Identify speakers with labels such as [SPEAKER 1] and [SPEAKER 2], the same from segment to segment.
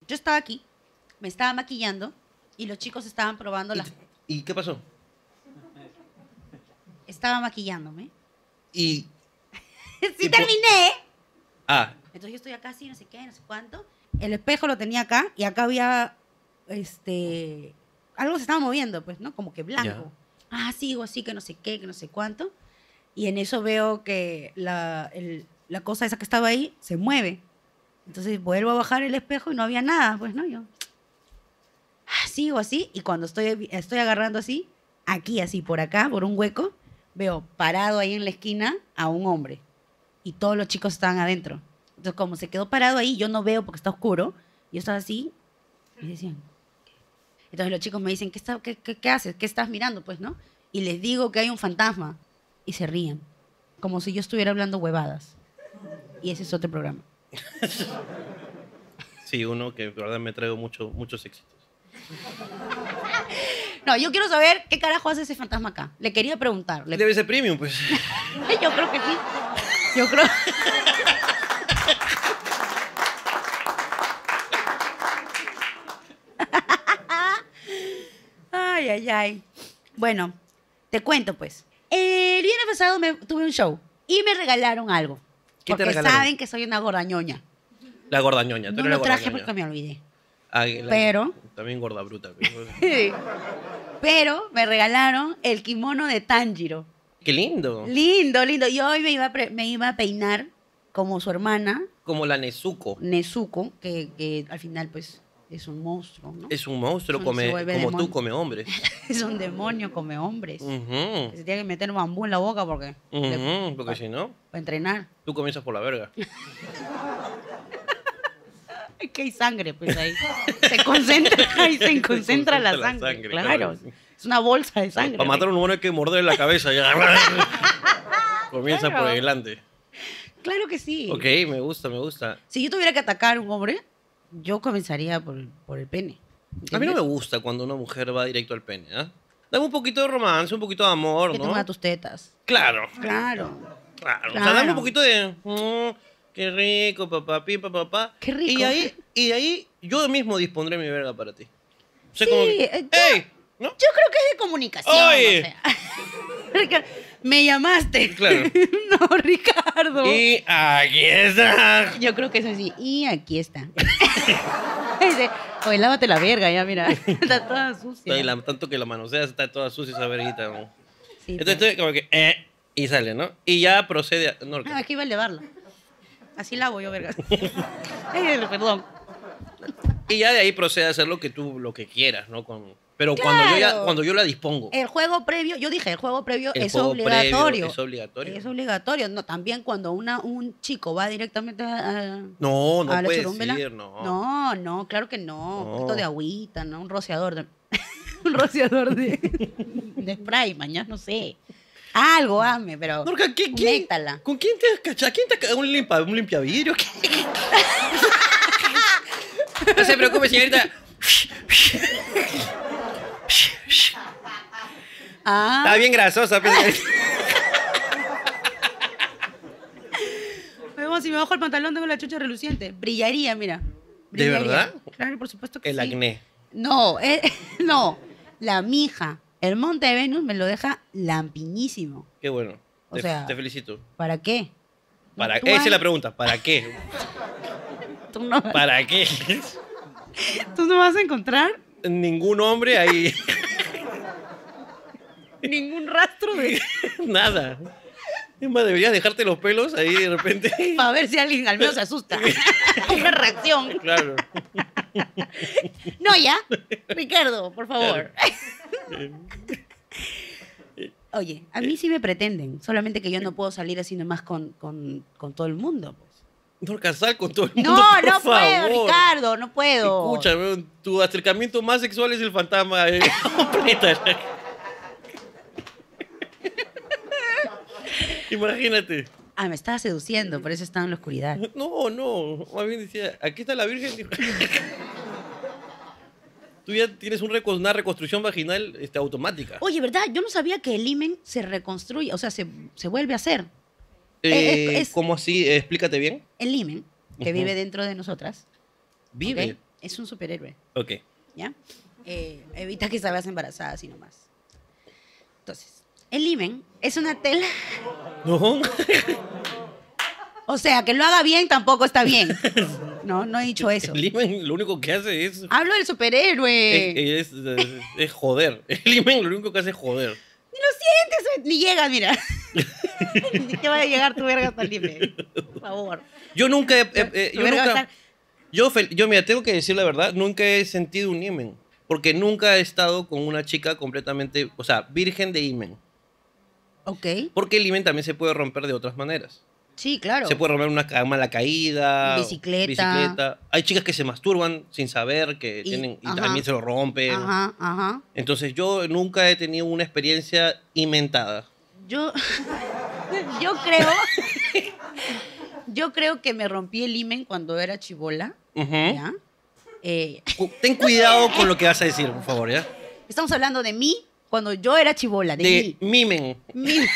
[SPEAKER 1] Yo estaba aquí, me estaba maquillando y los chicos estaban probando las...
[SPEAKER 2] ¿Y qué pasó?
[SPEAKER 1] Estaba maquillándome.
[SPEAKER 2] Y...
[SPEAKER 1] ¡Sí terminé!
[SPEAKER 2] Ah,
[SPEAKER 1] Entonces yo estoy acá así, no sé qué, no sé cuánto. El espejo lo tenía acá y acá había, algo se estaba moviendo, pues, ¿no? Como que blanco. Ah, sigo así, que no sé qué, que no sé cuánto. Y en eso veo que la cosa esa que estaba ahí se mueve. Entonces vuelvo a bajar el espejo y no había nada, pues, ¿no? Yo sigo así y cuando estoy agarrando así, aquí así, por acá, por un hueco, veo parado ahí en la esquina a un hombre. Y todos los chicos estaban adentro. Entonces, como se quedó parado ahí, yo no veo porque está oscuro. Yo estaba así y decían... Entonces los chicos me dicen, ¿qué haces? ¿Qué estás mirando? Pues, ¿no? Y les digo que hay un fantasma. Y se ríen. Como si yo estuviera hablando huevadas. Y ese es otro programa.
[SPEAKER 2] sí, uno que de verdad me traigo muchos éxitos.
[SPEAKER 1] No, yo quiero saber qué carajo hace ese fantasma acá. Le quería preguntar.
[SPEAKER 2] Debe ser premium, pues.
[SPEAKER 1] Yo creo que sí. Yo creo... Ay, ay, ay. Bueno, te cuento pues. El viernes pasado tuve un show y me regalaron algo.
[SPEAKER 2] ¿Qué te
[SPEAKER 1] porque
[SPEAKER 2] regalaron?
[SPEAKER 1] saben que soy una gordañoña.
[SPEAKER 2] La gordañoña. Tú
[SPEAKER 1] No
[SPEAKER 2] eres la
[SPEAKER 1] lo traje
[SPEAKER 2] gordañoña.
[SPEAKER 1] porque me olvidé.
[SPEAKER 2] Ah,
[SPEAKER 1] Pero-
[SPEAKER 2] También gorda bruta.
[SPEAKER 1] Pero me regalaron el kimono de Tanjiro.
[SPEAKER 2] Qué lindo.
[SPEAKER 1] Lindo, lindo. Y hoy me iba a peinar como su hermana,
[SPEAKER 2] Como la Nezuko.
[SPEAKER 1] Nezuko, que al final pues es un monstruo, ¿no?
[SPEAKER 2] Es un monstruo,
[SPEAKER 1] Se
[SPEAKER 2] como
[SPEAKER 1] vuelve
[SPEAKER 2] tú,
[SPEAKER 1] demonio.
[SPEAKER 2] come hombres.
[SPEAKER 1] Es un demonio, come hombres.
[SPEAKER 2] Ujú,
[SPEAKER 1] Se tiene que meter un bambú en la boca porque...
[SPEAKER 2] porque si no,
[SPEAKER 1] para entrenar.
[SPEAKER 2] tú comienzas por la verga.
[SPEAKER 1] Es que hay sangre, pues ahí. Se concentra, ahí se concentra la
[SPEAKER 2] la
[SPEAKER 1] sangre.
[SPEAKER 2] sangre,
[SPEAKER 1] Claro.
[SPEAKER 2] claro.
[SPEAKER 1] Es una bolsa de sangre.
[SPEAKER 2] Para matar a un mono hay que morderle la cabeza. Ya. Comienza
[SPEAKER 1] Claro.
[SPEAKER 2] por delante.
[SPEAKER 1] Claro que sí.
[SPEAKER 2] Ok, me gusta, me gusta.
[SPEAKER 1] Si yo tuviera que atacar a un hombre, yo comenzaría por el pene.
[SPEAKER 2] A mí no me
[SPEAKER 1] ¿Entiendes?
[SPEAKER 2] gusta cuando una mujer va directo al pene, ¿ah? Dame un poquito de romance, un poquito de amor,
[SPEAKER 1] Que te
[SPEAKER 2] ¿no?
[SPEAKER 1] mueva tus tetas.
[SPEAKER 2] Claro,
[SPEAKER 1] Claro.
[SPEAKER 2] claro. O sea,
[SPEAKER 1] Claro.
[SPEAKER 2] dame un poquito de... qué rico, papá, pipa, papá.
[SPEAKER 1] Qué rico.
[SPEAKER 2] Y de ahí yo mismo dispondré mi verga para ti. O sea,
[SPEAKER 1] Sí,
[SPEAKER 2] como que, ¡ey! ¿No?
[SPEAKER 1] Yo creo que es de comunicación.
[SPEAKER 2] Oye.
[SPEAKER 1] O sea. Ricardo, me llamaste.
[SPEAKER 2] Claro.
[SPEAKER 1] No, Ricardo.
[SPEAKER 2] Y aquí está.
[SPEAKER 1] Yo creo que es así. Y aquí está. Dice, oye, lávate la verga ya, mira. Está toda sucia.
[SPEAKER 2] Tanto que la manoseas está toda sucia esa verguita, ¿no?
[SPEAKER 1] Sí,
[SPEAKER 2] Entonces
[SPEAKER 1] pues.
[SPEAKER 2] estoy como que... y sale, ¿no? Y ya procede a... No,
[SPEAKER 1] No, es que iba a elevarla. Así la hago yo, verga. Perdón.
[SPEAKER 2] y ya de ahí procede a hacer lo que quieras, ¿no? Pero
[SPEAKER 1] Claro.
[SPEAKER 2] cuando yo la dispongo.
[SPEAKER 1] El juego previo, yo dije, el juego previo
[SPEAKER 2] El
[SPEAKER 1] es
[SPEAKER 2] juego
[SPEAKER 1] obligatorio.
[SPEAKER 2] previo es obligatorio.
[SPEAKER 1] Es obligatorio. No, también cuando un chico va directamente a
[SPEAKER 2] No, no
[SPEAKER 1] la
[SPEAKER 2] puede
[SPEAKER 1] churumbela.
[SPEAKER 2] ser, no.
[SPEAKER 1] No, no, claro que no. Un
[SPEAKER 2] No.
[SPEAKER 1] poquito de agüita, ¿no? Un rociador de... un rociador de spray, mañana, no sé. Algo, hazme, pero...
[SPEAKER 2] Norca,
[SPEAKER 1] conéctala.
[SPEAKER 2] ¿Con quién te has cachado? ¿Quién te ha cachado? ¿Un limpiavidrio? ¿Qué? No se preocupe, señorita.
[SPEAKER 1] Ah,
[SPEAKER 2] Está bien grasosa, pero...
[SPEAKER 1] vemos si me bajo el pantalón tengo la chucha reluciente. Brillaría, mira.
[SPEAKER 2] ¿De
[SPEAKER 1] Brillaría.
[SPEAKER 2] verdad?
[SPEAKER 1] Claro, por supuesto que
[SPEAKER 2] El
[SPEAKER 1] sí.
[SPEAKER 2] acné.
[SPEAKER 1] No, no. La mija. El monte de Venus me lo deja lampiñísimo.
[SPEAKER 2] Qué bueno.
[SPEAKER 1] O sea-
[SPEAKER 2] Te felicito.
[SPEAKER 1] ¿Para qué? Tú
[SPEAKER 2] Esa
[SPEAKER 1] vas-
[SPEAKER 2] es la pregunta. ¿Para qué?
[SPEAKER 1] Tú no,
[SPEAKER 2] ¿Para qué?
[SPEAKER 1] tú no vas a encontrar
[SPEAKER 2] Ningún hombre ahí.
[SPEAKER 1] ningún rastro de...
[SPEAKER 2] Nada. Es más, deberías dejarte los pelos ahí de repente.
[SPEAKER 1] Para ver si alguien al menos se asusta. Una reacción.
[SPEAKER 2] Claro.
[SPEAKER 1] No, ya. Ricardo, por favor. Oye, a mí sí me pretenden. Solamente que yo no puedo salir así nomás con todo el mundo. Pues.
[SPEAKER 2] Norca, sal con todo el mundo.
[SPEAKER 1] No,
[SPEAKER 2] por
[SPEAKER 1] no puedo,
[SPEAKER 2] favor.
[SPEAKER 1] Ricardo, no puedo.
[SPEAKER 2] Escúchame, tu acercamiento más sexual es el fantasma. Completa. Imagínate.
[SPEAKER 1] Ah, me estaba seduciendo, por eso estaba en la oscuridad.
[SPEAKER 2] No, no. Más bien decía, aquí está la Virgen. Dijo. Tú ya tienes una reconstrucción vaginal automática.
[SPEAKER 1] Oye, ¿verdad? Yo no sabía que el himen se reconstruye, o sea, se vuelve a hacer. es-
[SPEAKER 2] ¿Cómo así? Explícate bien.
[SPEAKER 1] El himen, que
[SPEAKER 2] Ujú.
[SPEAKER 1] vive dentro de nosotras,
[SPEAKER 2] Vive.
[SPEAKER 1] ¿ok? Es un superhéroe,
[SPEAKER 2] Ok.
[SPEAKER 1] ¿ya? Evita que salgas embarazada así nomás. Entonces, el himen es una tela...
[SPEAKER 2] No.
[SPEAKER 1] O sea, que lo haga bien tampoco está bien. No, no he dicho eso.
[SPEAKER 2] El imen lo único que hace es...
[SPEAKER 1] Hablo del superhéroe.
[SPEAKER 2] Es joder. El imen lo único que hace es joder.
[SPEAKER 1] Ni lo sientes, ni llegas, mira. Ni que vaya a llegar tu verga hasta el himen. Por favor.
[SPEAKER 2] Yo nunca
[SPEAKER 1] Tu verga va a estar-
[SPEAKER 2] yo, mira, tengo que decir la verdad, nunca he sentido un imen. Porque nunca he estado con una chica completamente, o sea, virgen de imen.
[SPEAKER 1] Ok.
[SPEAKER 2] Porque el imen también se puede romper de otras maneras.
[SPEAKER 1] Sí, claro.
[SPEAKER 2] Se puede romper una mala caída.
[SPEAKER 1] Bicicleta.
[SPEAKER 2] Hay chicas que se masturban sin saber que tienen y
[SPEAKER 1] ajá.
[SPEAKER 2] también se lo rompen.
[SPEAKER 1] Ajá, ajá.
[SPEAKER 2] Entonces yo nunca he tenido una experiencia inventada.
[SPEAKER 1] Yo creo que me rompí el himen cuando era chibola.
[SPEAKER 2] Ujú.
[SPEAKER 1] ¿Ya?
[SPEAKER 2] Ten cuidado con lo que vas a decir, por favor, ¿ya?
[SPEAKER 1] Estamos hablando de mí cuando yo era chibola, de
[SPEAKER 2] De
[SPEAKER 1] mí.
[SPEAKER 2] mimen.
[SPEAKER 1] Mí.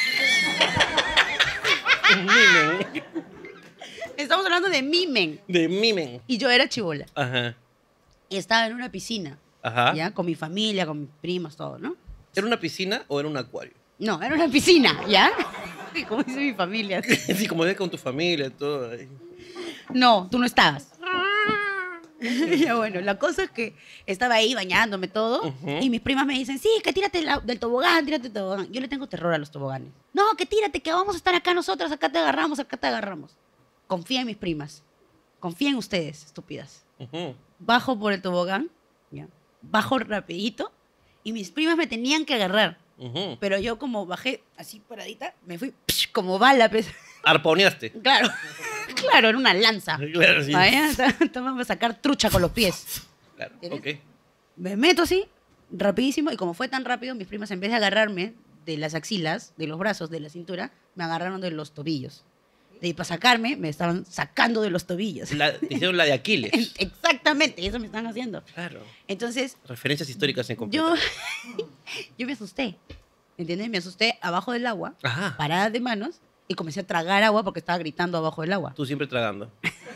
[SPEAKER 2] Mimen.
[SPEAKER 1] Estamos hablando de mimen.
[SPEAKER 2] De mimen.
[SPEAKER 1] Y yo era chibola.
[SPEAKER 2] Ajá.
[SPEAKER 1] Y estaba en una piscina.
[SPEAKER 2] Ajá.
[SPEAKER 1] ¿Ya? Con mi familia, con mis primos, todo, ¿no?
[SPEAKER 2] ¿Era una piscina o era un acuario?
[SPEAKER 1] No, era una piscina, ¿ya? Como dice mi familia.
[SPEAKER 2] Sí, como ves con tu familia, todo.
[SPEAKER 1] No, tú no estabas. Ya bueno, la cosa es que estaba ahí bañándome todo
[SPEAKER 2] Ujú.
[SPEAKER 1] y mis primas me dicen, sí, que tírate del tobogán, tírate del tobogán. Yo le tengo terror a los toboganes. No, que tírate, que vamos a estar acá nosotros, acá te agarramos, acá te agarramos. Confía en mis primas. Confía en ustedes, estúpidas.
[SPEAKER 2] Ujú.
[SPEAKER 1] Bajo por el tobogán, ¿ya? Bajo rapidito y mis primas me tenían que agarrar.
[SPEAKER 2] Ujú.
[SPEAKER 1] Pero yo como bajé así paradita, me fui como bala, pues.
[SPEAKER 2] Arponeaste.
[SPEAKER 1] Claro, claro, era una lanza.
[SPEAKER 2] Claro, sí.
[SPEAKER 1] Vaya, vamos a sacar trucha con los pies.
[SPEAKER 2] Claro,
[SPEAKER 1] ¿Entiendes?
[SPEAKER 2] ok.
[SPEAKER 1] Me meto así, rapidísimo, y como fue tan rápido, mis primas en vez de agarrarme de las axilas, de los brazos, de la cintura, me agarraron de los tobillos. Y para sacarme, me estaban sacando de los tobillos.
[SPEAKER 2] Te hicieron la de Aquiles.
[SPEAKER 1] Exactamente, eso me están haciendo.
[SPEAKER 2] Claro.
[SPEAKER 1] Entonces,
[SPEAKER 2] Referencias históricas en completo.
[SPEAKER 1] yo me asusté, ¿entiendes? Me asusté abajo del agua,
[SPEAKER 2] Ajá.
[SPEAKER 1] parada de manos, y comencé a tragar agua porque estaba gritando abajo del agua.
[SPEAKER 2] Tú siempre tragando.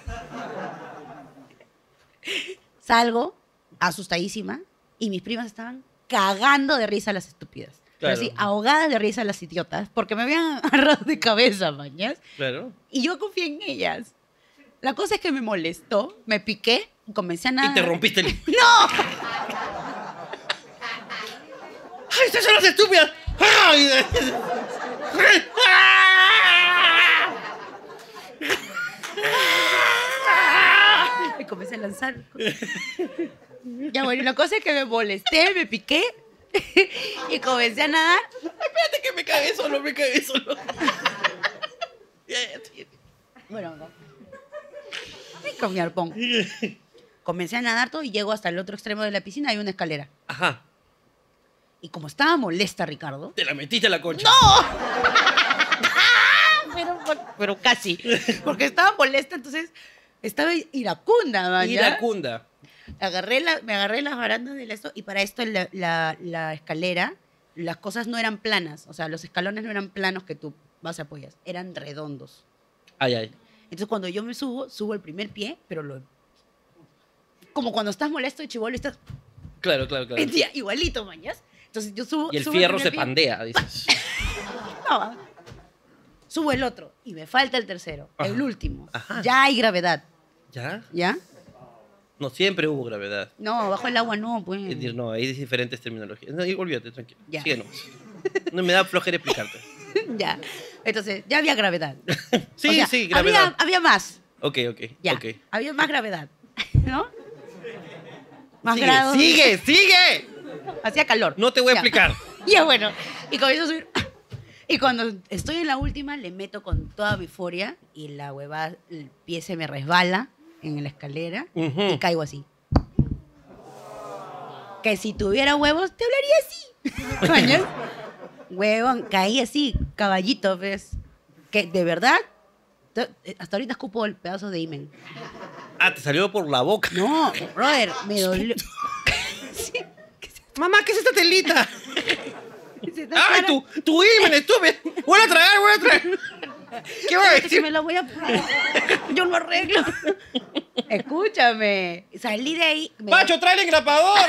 [SPEAKER 1] Salgo, asustadísima, y mis primas estaban cagando de risa las estúpidas. Pero
[SPEAKER 2] Claro.
[SPEAKER 1] así, ahogadas de risa las idiotas, porque me habían agarrado de cabeza, mañas.
[SPEAKER 2] Claro.
[SPEAKER 1] Y yo confié en ellas. La cosa es que me molestó, me piqué y comencé a nadar.
[SPEAKER 2] Y te rompiste el...
[SPEAKER 1] ¡No!
[SPEAKER 2] ¡Ay, estas son las estúpidas! ¡Ay!
[SPEAKER 1] Y comencé a lanzar. Ya bueno, y la cosa es que me molesté, me piqué y comencé a nadar.
[SPEAKER 2] Espérate que me cagué solo, me cagué solo.
[SPEAKER 1] Bueno, no. Y con mi arpón. Comencé a nadar todo y llego hasta el otro extremo de la piscina. Hay una escalera.
[SPEAKER 2] Ajá.
[SPEAKER 1] Y como estaba molesta, Ricardo.
[SPEAKER 2] Te la metiste a la concha.
[SPEAKER 1] Pero casi. Porque estaba molesta, entonces estaba iracunda, man, ¿ya?
[SPEAKER 2] Iracunda.
[SPEAKER 1] Me agarré las barandas de esto y para esto la escalera, las cosas no eran planas. O sea, los escalones no eran planos que tú vas a apoyar. Eran redondos.
[SPEAKER 2] Ay, ay.
[SPEAKER 1] Entonces cuando yo me subo el primer pie, pero como cuando estás molesto y chibolo estás...
[SPEAKER 2] Claro, claro, claro.
[SPEAKER 1] Mentira, igualito, mañas. Entonces yo subo...
[SPEAKER 2] Y el
[SPEAKER 1] subo
[SPEAKER 2] fierro
[SPEAKER 1] primer
[SPEAKER 2] se
[SPEAKER 1] pie.
[SPEAKER 2] pandea, dices.
[SPEAKER 1] No. Subo el otro y me falta el tercero, el
[SPEAKER 2] Ajá.
[SPEAKER 1] último.
[SPEAKER 2] Ajá.
[SPEAKER 1] Ya hay gravedad,
[SPEAKER 2] ¿Ya?
[SPEAKER 1] ¿ya?
[SPEAKER 2] No, siempre hubo gravedad.
[SPEAKER 1] No, bajo el agua no, pues.
[SPEAKER 2] Es decir, no, hay diferentes terminologías. No, olvídate, tranquilo.
[SPEAKER 1] Ya.
[SPEAKER 2] Sigue nomás. No me da flojera explicarte.
[SPEAKER 1] Ya. Entonces, ya había gravedad.
[SPEAKER 2] Sí,
[SPEAKER 1] O sea,
[SPEAKER 2] sí, gravedad.
[SPEAKER 1] Había más,
[SPEAKER 2] Ok, ok.
[SPEAKER 1] ya.
[SPEAKER 2] ok.
[SPEAKER 1] Había más gravedad, ¿no? Más
[SPEAKER 2] Sigue,
[SPEAKER 1] grados.
[SPEAKER 2] sigue, sigue.
[SPEAKER 1] Hacía calor.
[SPEAKER 2] No te voy a
[SPEAKER 1] Ya.
[SPEAKER 2] explicar.
[SPEAKER 1] Ya, bueno. Y comienzo a subir. Y cuando estoy en la última, le meto con toda mi furia y la huevada, el pie se me resbala en la escalera
[SPEAKER 2] Ujú.
[SPEAKER 1] y caigo así. Que si tuviera huevos, te hablaría así. ¿Mañas? Huevón, caí así, caballito, ¿ves? Que de verdad, hasta ahorita escupo el pedazo de himen.
[SPEAKER 2] Ah, te salió por la boca.
[SPEAKER 1] No, brother, me dolió. Sí,
[SPEAKER 2] Mamá, ¿qué es esta telita?
[SPEAKER 1] se está
[SPEAKER 2] ¡Ay,
[SPEAKER 1] clara-
[SPEAKER 2] tu himen, estúpido! ¡Voy a tragar, voy a tragar! ¿Qué voy a
[SPEAKER 1] que
[SPEAKER 2] decir?
[SPEAKER 1] me la voy a poner. Yo no arreglo. Escúchame. Salí de ahí.
[SPEAKER 2] ¡Pacho, trae el engrapador!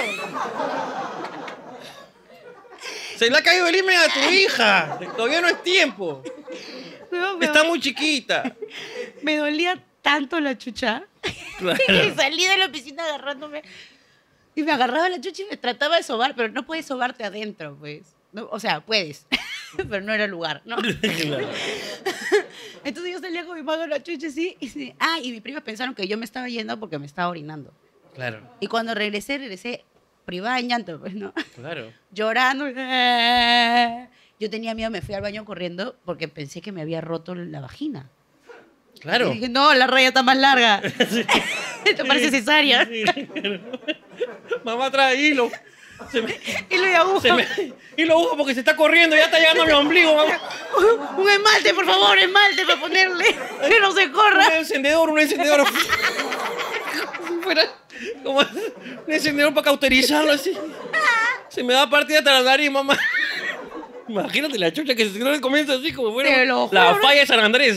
[SPEAKER 2] Se le ha caído el himen a tu hija. Todavía no es tiempo. Está muy chiquita.
[SPEAKER 1] Me dolía tanto la chucha.
[SPEAKER 2] Claro.
[SPEAKER 1] Y salí de la piscina agarrándome. Y me agarraba la chucha y me trataba de sobar, pero no puedes sobarte adentro, pues. No, o sea, puedes, pero no era el lugar, ¿no?
[SPEAKER 2] Claro.
[SPEAKER 1] Entonces yo salía con mi mano en la chucha así, y sí. Y mis primas pensaron que yo me estaba yendo porque me estaba orinando.
[SPEAKER 2] Claro.
[SPEAKER 1] Y cuando regresé privada en llanto, pues, ¿no?
[SPEAKER 2] Claro.
[SPEAKER 1] Llorando. Yo tenía miedo, me fui al baño corriendo porque pensé que me había roto la vagina.
[SPEAKER 2] Claro.
[SPEAKER 1] Y dije, no, la raya está más larga. Esto parece cesárea.
[SPEAKER 2] Sí. Mamá, trae hilo.
[SPEAKER 1] Hilo y aguja.
[SPEAKER 2] Hilo aguja porque se está corriendo, ya está llegando a mi ombligo, mamá.
[SPEAKER 1] Un esmalte, por favor, esmalte para ponerle. Que no se corra.
[SPEAKER 2] Un encendedor. Si fuera como un encendedor para cauterizarlo así. Se me da partida hasta la nariz, mamá. Imagínate la chucha que se comienza así como fuera la falla de San Andrés.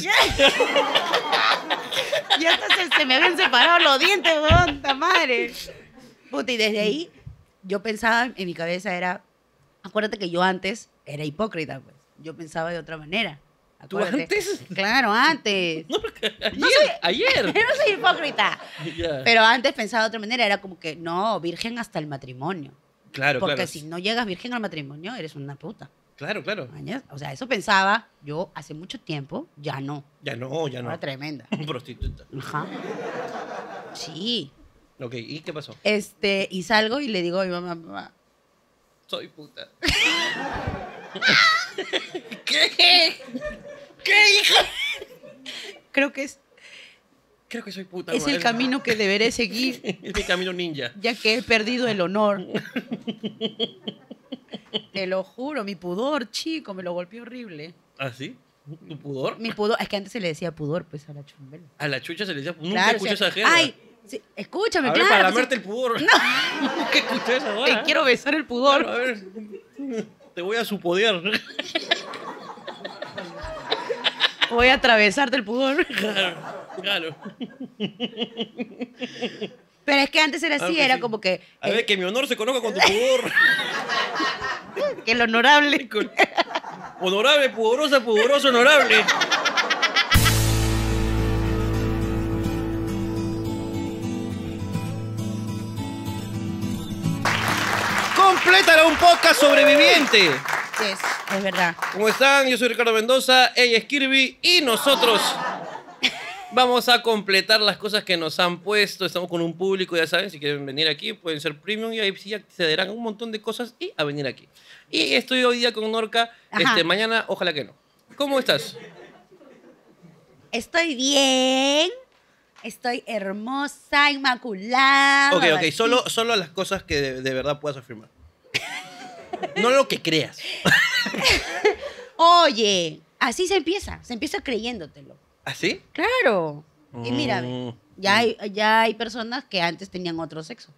[SPEAKER 1] Ya hasta se me habían separado los dientes, weón, ta madre. Puta, y desde ahí yo pensaba, en mi cabeza era, acuérdate que yo antes era hipócrita, pues. Yo pensaba de otra manera.
[SPEAKER 2] ¿Tú
[SPEAKER 1] Acuérdate.
[SPEAKER 2] antes?
[SPEAKER 1] Claro, antes.
[SPEAKER 2] No, porque ayer.
[SPEAKER 1] No soy-
[SPEAKER 2] Ayer.
[SPEAKER 1] No soy hipócrita.
[SPEAKER 2] Ya.
[SPEAKER 1] Pero antes pensaba de otra manera, era como que, no, virgen hasta el matrimonio.
[SPEAKER 2] Claro,
[SPEAKER 1] Porque
[SPEAKER 2] claro.
[SPEAKER 1] si no llegas virgen al matrimonio, eres una puta.
[SPEAKER 2] Claro, claro.
[SPEAKER 1] ¿Mañas? O sea, eso pensaba yo hace mucho tiempo, ya no.
[SPEAKER 2] Ya no.
[SPEAKER 1] Ahora tremenda.
[SPEAKER 2] Prostituta.
[SPEAKER 1] Ajá. Sí.
[SPEAKER 2] Ok, ¿y qué pasó?
[SPEAKER 1] Y salgo y le digo a mi mamá,
[SPEAKER 2] Soy puta. ¿Qué? ¿Qué, hija?
[SPEAKER 1] creo que
[SPEAKER 2] Creo que soy puta.
[SPEAKER 1] es el
[SPEAKER 2] madre.
[SPEAKER 1] camino que deberé seguir,
[SPEAKER 2] Es mi camino ninja.
[SPEAKER 1] ya que he perdido el honor. Te lo juro, mi pudor, chico, me lo golpeó horrible.
[SPEAKER 2] ¿Ah, sí? ¿Tu pudor?
[SPEAKER 1] Mi pudor, es que antes se le decía pudor, pues, a la chumbela.
[SPEAKER 2] A la chucha se le decía, nunca
[SPEAKER 1] Claro,
[SPEAKER 2] escuché
[SPEAKER 1] o sea,
[SPEAKER 2] esa jerga.
[SPEAKER 1] Ay, sí, escúchame,
[SPEAKER 2] A ver,
[SPEAKER 1] claro.
[SPEAKER 2] para
[SPEAKER 1] pues,
[SPEAKER 2] lamerte el pudor. Nunca escuché esa
[SPEAKER 1] te
[SPEAKER 2] hora.
[SPEAKER 1] quiero besar el pudor.
[SPEAKER 2] Claro, a ver, te voy a supodear.
[SPEAKER 1] Voy a atravesarte el pudor.
[SPEAKER 2] Claro, claro.
[SPEAKER 1] Pero es que antes era así,
[SPEAKER 2] Ok,
[SPEAKER 1] era
[SPEAKER 2] sí.
[SPEAKER 1] como que,
[SPEAKER 2] A ver, que mi honor se conozca con tu pudor.
[SPEAKER 1] que el honorable.
[SPEAKER 2] Honorable, pudorosa, pudoroso, honorable. Complétalo, un podcast sobreviviente.
[SPEAKER 1] Sí, es verdad.
[SPEAKER 2] ¿Cómo están? Yo soy Ricardo Mendoza, ella es Kirby y nosotros vamos a completar las cosas que nos han puesto. Estamos con un público, ya saben, si quieren venir aquí pueden ser premium y ahí sí accederán a un montón de cosas y a venir aquí. Y estoy hoy día con Norca,
[SPEAKER 1] Ajá.
[SPEAKER 2] mañana ojalá que no. ¿Cómo estás?
[SPEAKER 1] Estoy bien. Estoy hermosa, inmaculada.
[SPEAKER 2] Ok, solo las cosas que de verdad puedas afirmar. No lo que creas.
[SPEAKER 1] Oye, así se empieza creyéndotelo.
[SPEAKER 2] ¿Así?
[SPEAKER 1] Claro. Y mírame, ya hay personas que antes tenían otro sexo.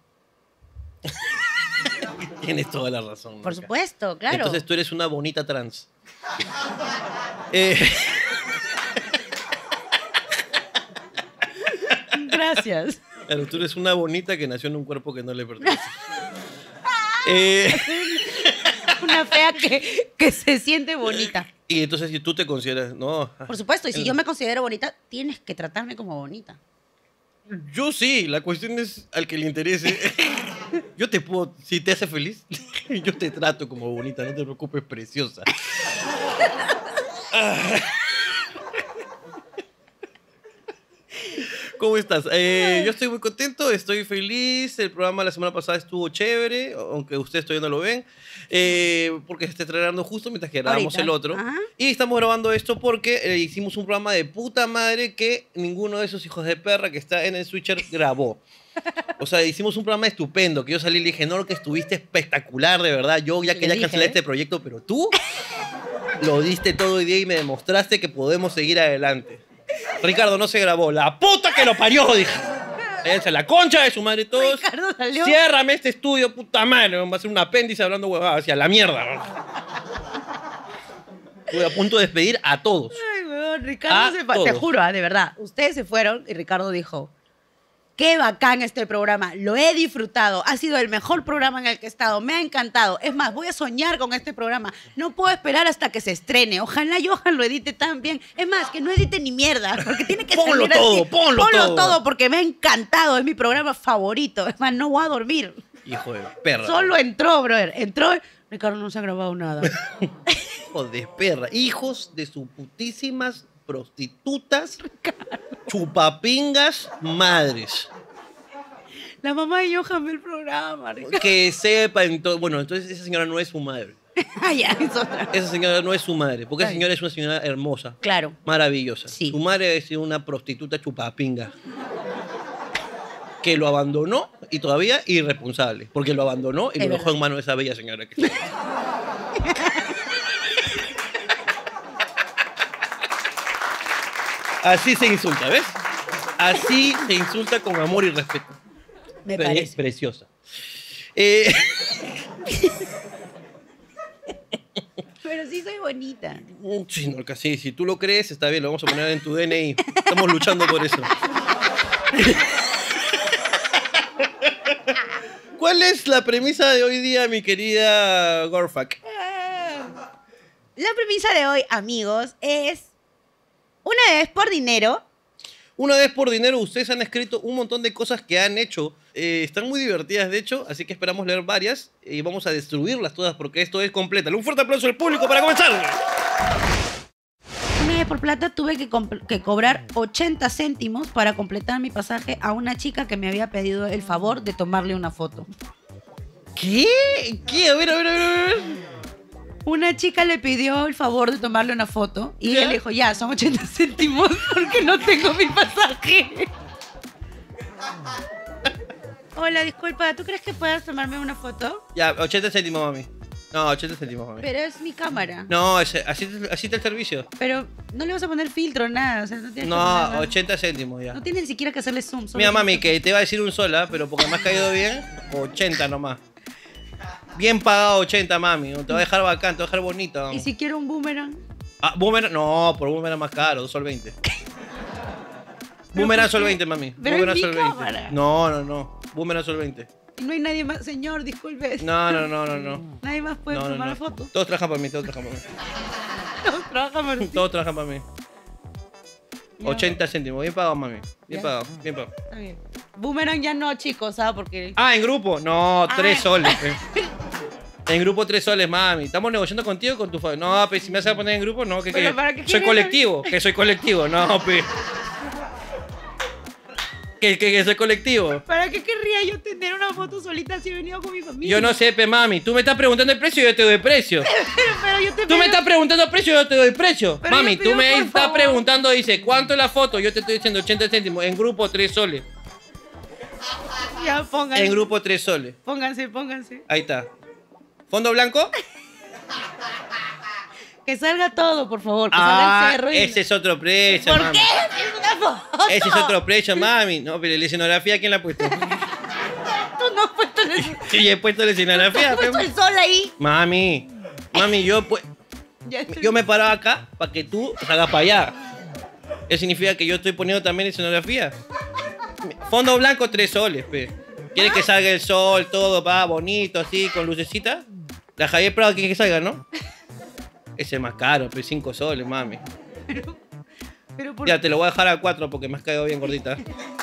[SPEAKER 2] Tienes toda la razón.
[SPEAKER 1] Por
[SPEAKER 2] Norca.
[SPEAKER 1] supuesto, claro.
[SPEAKER 2] Entonces tú eres una bonita trans.
[SPEAKER 1] Gracias.
[SPEAKER 2] Claro, tú eres una bonita que nació en un cuerpo que no le pertenece.
[SPEAKER 1] Una fea que se siente bonita.
[SPEAKER 2] Y entonces si tú te consideras, no.
[SPEAKER 1] Por supuesto, y si yo me considero bonita, tienes que tratarme como bonita.
[SPEAKER 2] Yo sí, la cuestión es al que le interese. Yo te puedo, si te hace feliz, yo te trato como bonita, no te preocupes, preciosa. ¿Cómo estás? Yo estoy muy contento, estoy feliz. El programa la semana pasada estuvo chévere, aunque ustedes todavía no lo ven, porque se está estrenando justo mientras que grabamos
[SPEAKER 1] Ahorita.
[SPEAKER 2] el otro.
[SPEAKER 1] Ajá.
[SPEAKER 2] Y estamos grabando esto porque hicimos un programa de puta madre que ninguno de esos hijos de perra que está en el switcher grabó. O sea, hicimos un programa estupendo, que yo salí y le dije, no, que estuviste espectacular, de verdad. Yo ya
[SPEAKER 1] Le
[SPEAKER 2] quería
[SPEAKER 1] dije,
[SPEAKER 2] cancelar este proyecto, pero tú lo diste todo el día y me demostraste que podemos seguir adelante. Ricardo, no se grabó. ¡La puta que lo parió! Dije. Váyanse a la concha de su madre todos.
[SPEAKER 1] Ricardo salió.
[SPEAKER 2] Ciérrame este estudio, puta madre. Va a ser un apéndice hablando huevadas hacia la mierda. Estoy a punto de despedir a todos.
[SPEAKER 1] Ay, weón, Ricardo
[SPEAKER 2] A
[SPEAKER 1] se fue. Te
[SPEAKER 2] todos.
[SPEAKER 1] juro, de verdad. Ustedes se fueron y Ricardo dijo, qué bacán este programa. Lo he disfrutado. Ha sido el mejor programa en el que he estado. Me ha encantado. Es más, voy a soñar con este programa. No puedo esperar hasta que se estrene. Ojalá Johan lo edite tan bien. Es más, que no edite ni mierda, porque tiene que
[SPEAKER 2] Ponlo
[SPEAKER 1] salir
[SPEAKER 2] todo,
[SPEAKER 1] así.
[SPEAKER 2] ponlo todo.
[SPEAKER 1] Porque me ha encantado. Es mi programa favorito. Es más, no voy a dormir.
[SPEAKER 2] Hijo de perra.
[SPEAKER 1] Solo entró, brother. Entró. Ricardo, no se ha grabado nada.
[SPEAKER 2] Hijo de perra. Hijos de sus putísimas prostitutas, chupapingas, madres.
[SPEAKER 1] La mamá de Johan ve el programa, Ricardo.
[SPEAKER 2] Que sepa, bueno, entonces esa señora no es su madre.
[SPEAKER 1] Ah, ya, es otra.
[SPEAKER 2] Esa señora no es su madre, porque esa
[SPEAKER 1] Ay.
[SPEAKER 2] señora es una señora hermosa.
[SPEAKER 1] Claro.
[SPEAKER 2] Maravillosa.
[SPEAKER 1] Sí.
[SPEAKER 2] Su madre es una prostituta chupapinga. Que lo abandonó y todavía irresponsable. Porque lo abandonó y
[SPEAKER 1] Es
[SPEAKER 2] lo dejó
[SPEAKER 1] verdad.
[SPEAKER 2] en manos de esa bella señora. Que está. Así se insulta, ¿ves? Así se insulta con amor y respeto.
[SPEAKER 1] Me parece.
[SPEAKER 2] Preciosa.
[SPEAKER 1] Pero sí soy bonita.
[SPEAKER 2] Sí, Norca, sí, si tú lo crees, está bien, lo vamos a poner en tu DNI. Estamos luchando por eso. ¿Cuál es la premisa de hoy día, mi querida Gorfak?
[SPEAKER 1] La premisa de hoy, amigos, es una vez por dinero.
[SPEAKER 2] Una vez por dinero, ustedes han escrito un montón de cosas que han hecho. Están muy divertidas, de hecho, así que esperamos leer varias y vamos a destruirlas todas porque esto es completa. Un fuerte aplauso al público para comenzar.
[SPEAKER 1] Una vez por plata tuve que cobrar 80 céntimos para completar mi pasaje a una chica que me había pedido el favor de tomarle una foto.
[SPEAKER 2] ¿Qué? ¿Qué? A ver.
[SPEAKER 1] Una chica le pidió el favor de tomarle una foto y
[SPEAKER 2] ¿Ya?
[SPEAKER 1] él dijo, ya, son 80 céntimos porque no tengo mi pasaje. Hola, disculpa, ¿tú crees que puedas tomarme una foto?
[SPEAKER 2] Ya, 80 céntimos, mami. No, 80 céntimos, mami.
[SPEAKER 1] Pero es mi cámara.
[SPEAKER 2] No, así está el servicio.
[SPEAKER 1] Pero no le vas a poner filtro, nada. O sea, no tienes que
[SPEAKER 2] No,
[SPEAKER 1] poner nada.
[SPEAKER 2] 80 céntimos ya.
[SPEAKER 1] No tienes ni siquiera que hacerle zoom. solo
[SPEAKER 2] Mira,
[SPEAKER 1] tienes
[SPEAKER 2] mami, que te iba a decir un sola, pero porque me has caído bien, 80 nomás. Bien pagado 80, mami. Te va a dejar bacán, te va a dejar bonito.
[SPEAKER 1] ¿Y si quiero un boomerang?
[SPEAKER 2] Ah, boomerang, no, por boomerang más caro, 2 sol 20. Boomerang sol 20, mami.
[SPEAKER 1] Pero
[SPEAKER 2] Boomerang
[SPEAKER 1] es
[SPEAKER 2] sol
[SPEAKER 1] mi
[SPEAKER 2] 20.
[SPEAKER 1] cámara.
[SPEAKER 2] No. Boomerang sol 20.
[SPEAKER 1] Y no hay nadie más. Señor, disculpe.
[SPEAKER 2] No.
[SPEAKER 1] Nadie más puede tomar la foto.
[SPEAKER 2] Todos trabajan para mí.
[SPEAKER 1] No, trabaja por ti.
[SPEAKER 2] Todos trabajan para mí.
[SPEAKER 1] Ya.
[SPEAKER 2] 80 céntimos, bien pagado, mami. Bien
[SPEAKER 1] Ya.
[SPEAKER 2] pagado, bien pagado.
[SPEAKER 1] Está bien. Boomerang ya no, chicos, ¿sabes? Porque...
[SPEAKER 2] Ah, en grupo. No, 3
[SPEAKER 1] Ah.
[SPEAKER 2] soles. En grupo 3 soles, mami. Estamos negociando contigo con tu favor. No, pero si me vas a poner en grupo, no, que
[SPEAKER 1] Pero ¿para qué
[SPEAKER 2] soy
[SPEAKER 1] quieres-
[SPEAKER 2] colectivo. Que soy colectivo, no, pe. Que soy colectivo.
[SPEAKER 1] ¿Para qué querría yo tener una foto solita si he venido con mi familia?
[SPEAKER 2] Yo no sé, pe, mami. Tú me estás preguntando el precio y yo te doy precio.
[SPEAKER 1] Pero yo te
[SPEAKER 2] Tú me
[SPEAKER 1] pido-
[SPEAKER 2] estás preguntando precio y yo te doy precio.
[SPEAKER 1] Pero
[SPEAKER 2] Mami,
[SPEAKER 1] yo pido,
[SPEAKER 2] tú me
[SPEAKER 1] por
[SPEAKER 2] estás
[SPEAKER 1] favor.
[SPEAKER 2] preguntando, dice, ¿cuánto es la foto? Yo te estoy diciendo 80 céntimos. En grupo 3 soles.
[SPEAKER 1] Ya, pónganse.
[SPEAKER 2] En grupo 3 soles.
[SPEAKER 1] Pónganse.
[SPEAKER 2] Ahí está. ¿Fondo blanco?
[SPEAKER 1] Que salga todo, por favor. Que salga el cerro. y-
[SPEAKER 2] Ese es otro precio,
[SPEAKER 1] ¿Por
[SPEAKER 2] mami.
[SPEAKER 1] qué? Es una foto.
[SPEAKER 2] Ese es otro precio, mami. No, pero la escenografía, ¿quién la ha puesto?
[SPEAKER 1] Tú no has puesto el,
[SPEAKER 2] Sí, he puesto la escenografía.
[SPEAKER 1] has puesto
[SPEAKER 2] pe.
[SPEAKER 1] el sol ahí.
[SPEAKER 2] Mami,
[SPEAKER 1] Ya estoy-
[SPEAKER 2] yo me paraba acá para que tú salgas para allá. Eso significa que yo estoy poniendo también escenografía. Fondo blanco, 3 soles, pe. ¿Quieres que salga el sol, todo, va bonito, así, con lucecita? La Javier Prado quiere que salga, ¿no? Ese es más caro, pe, 5 soles, mami.
[SPEAKER 1] Pero por...
[SPEAKER 2] Ya, te lo voy a dejar a 4 porque me has caído bien gordita.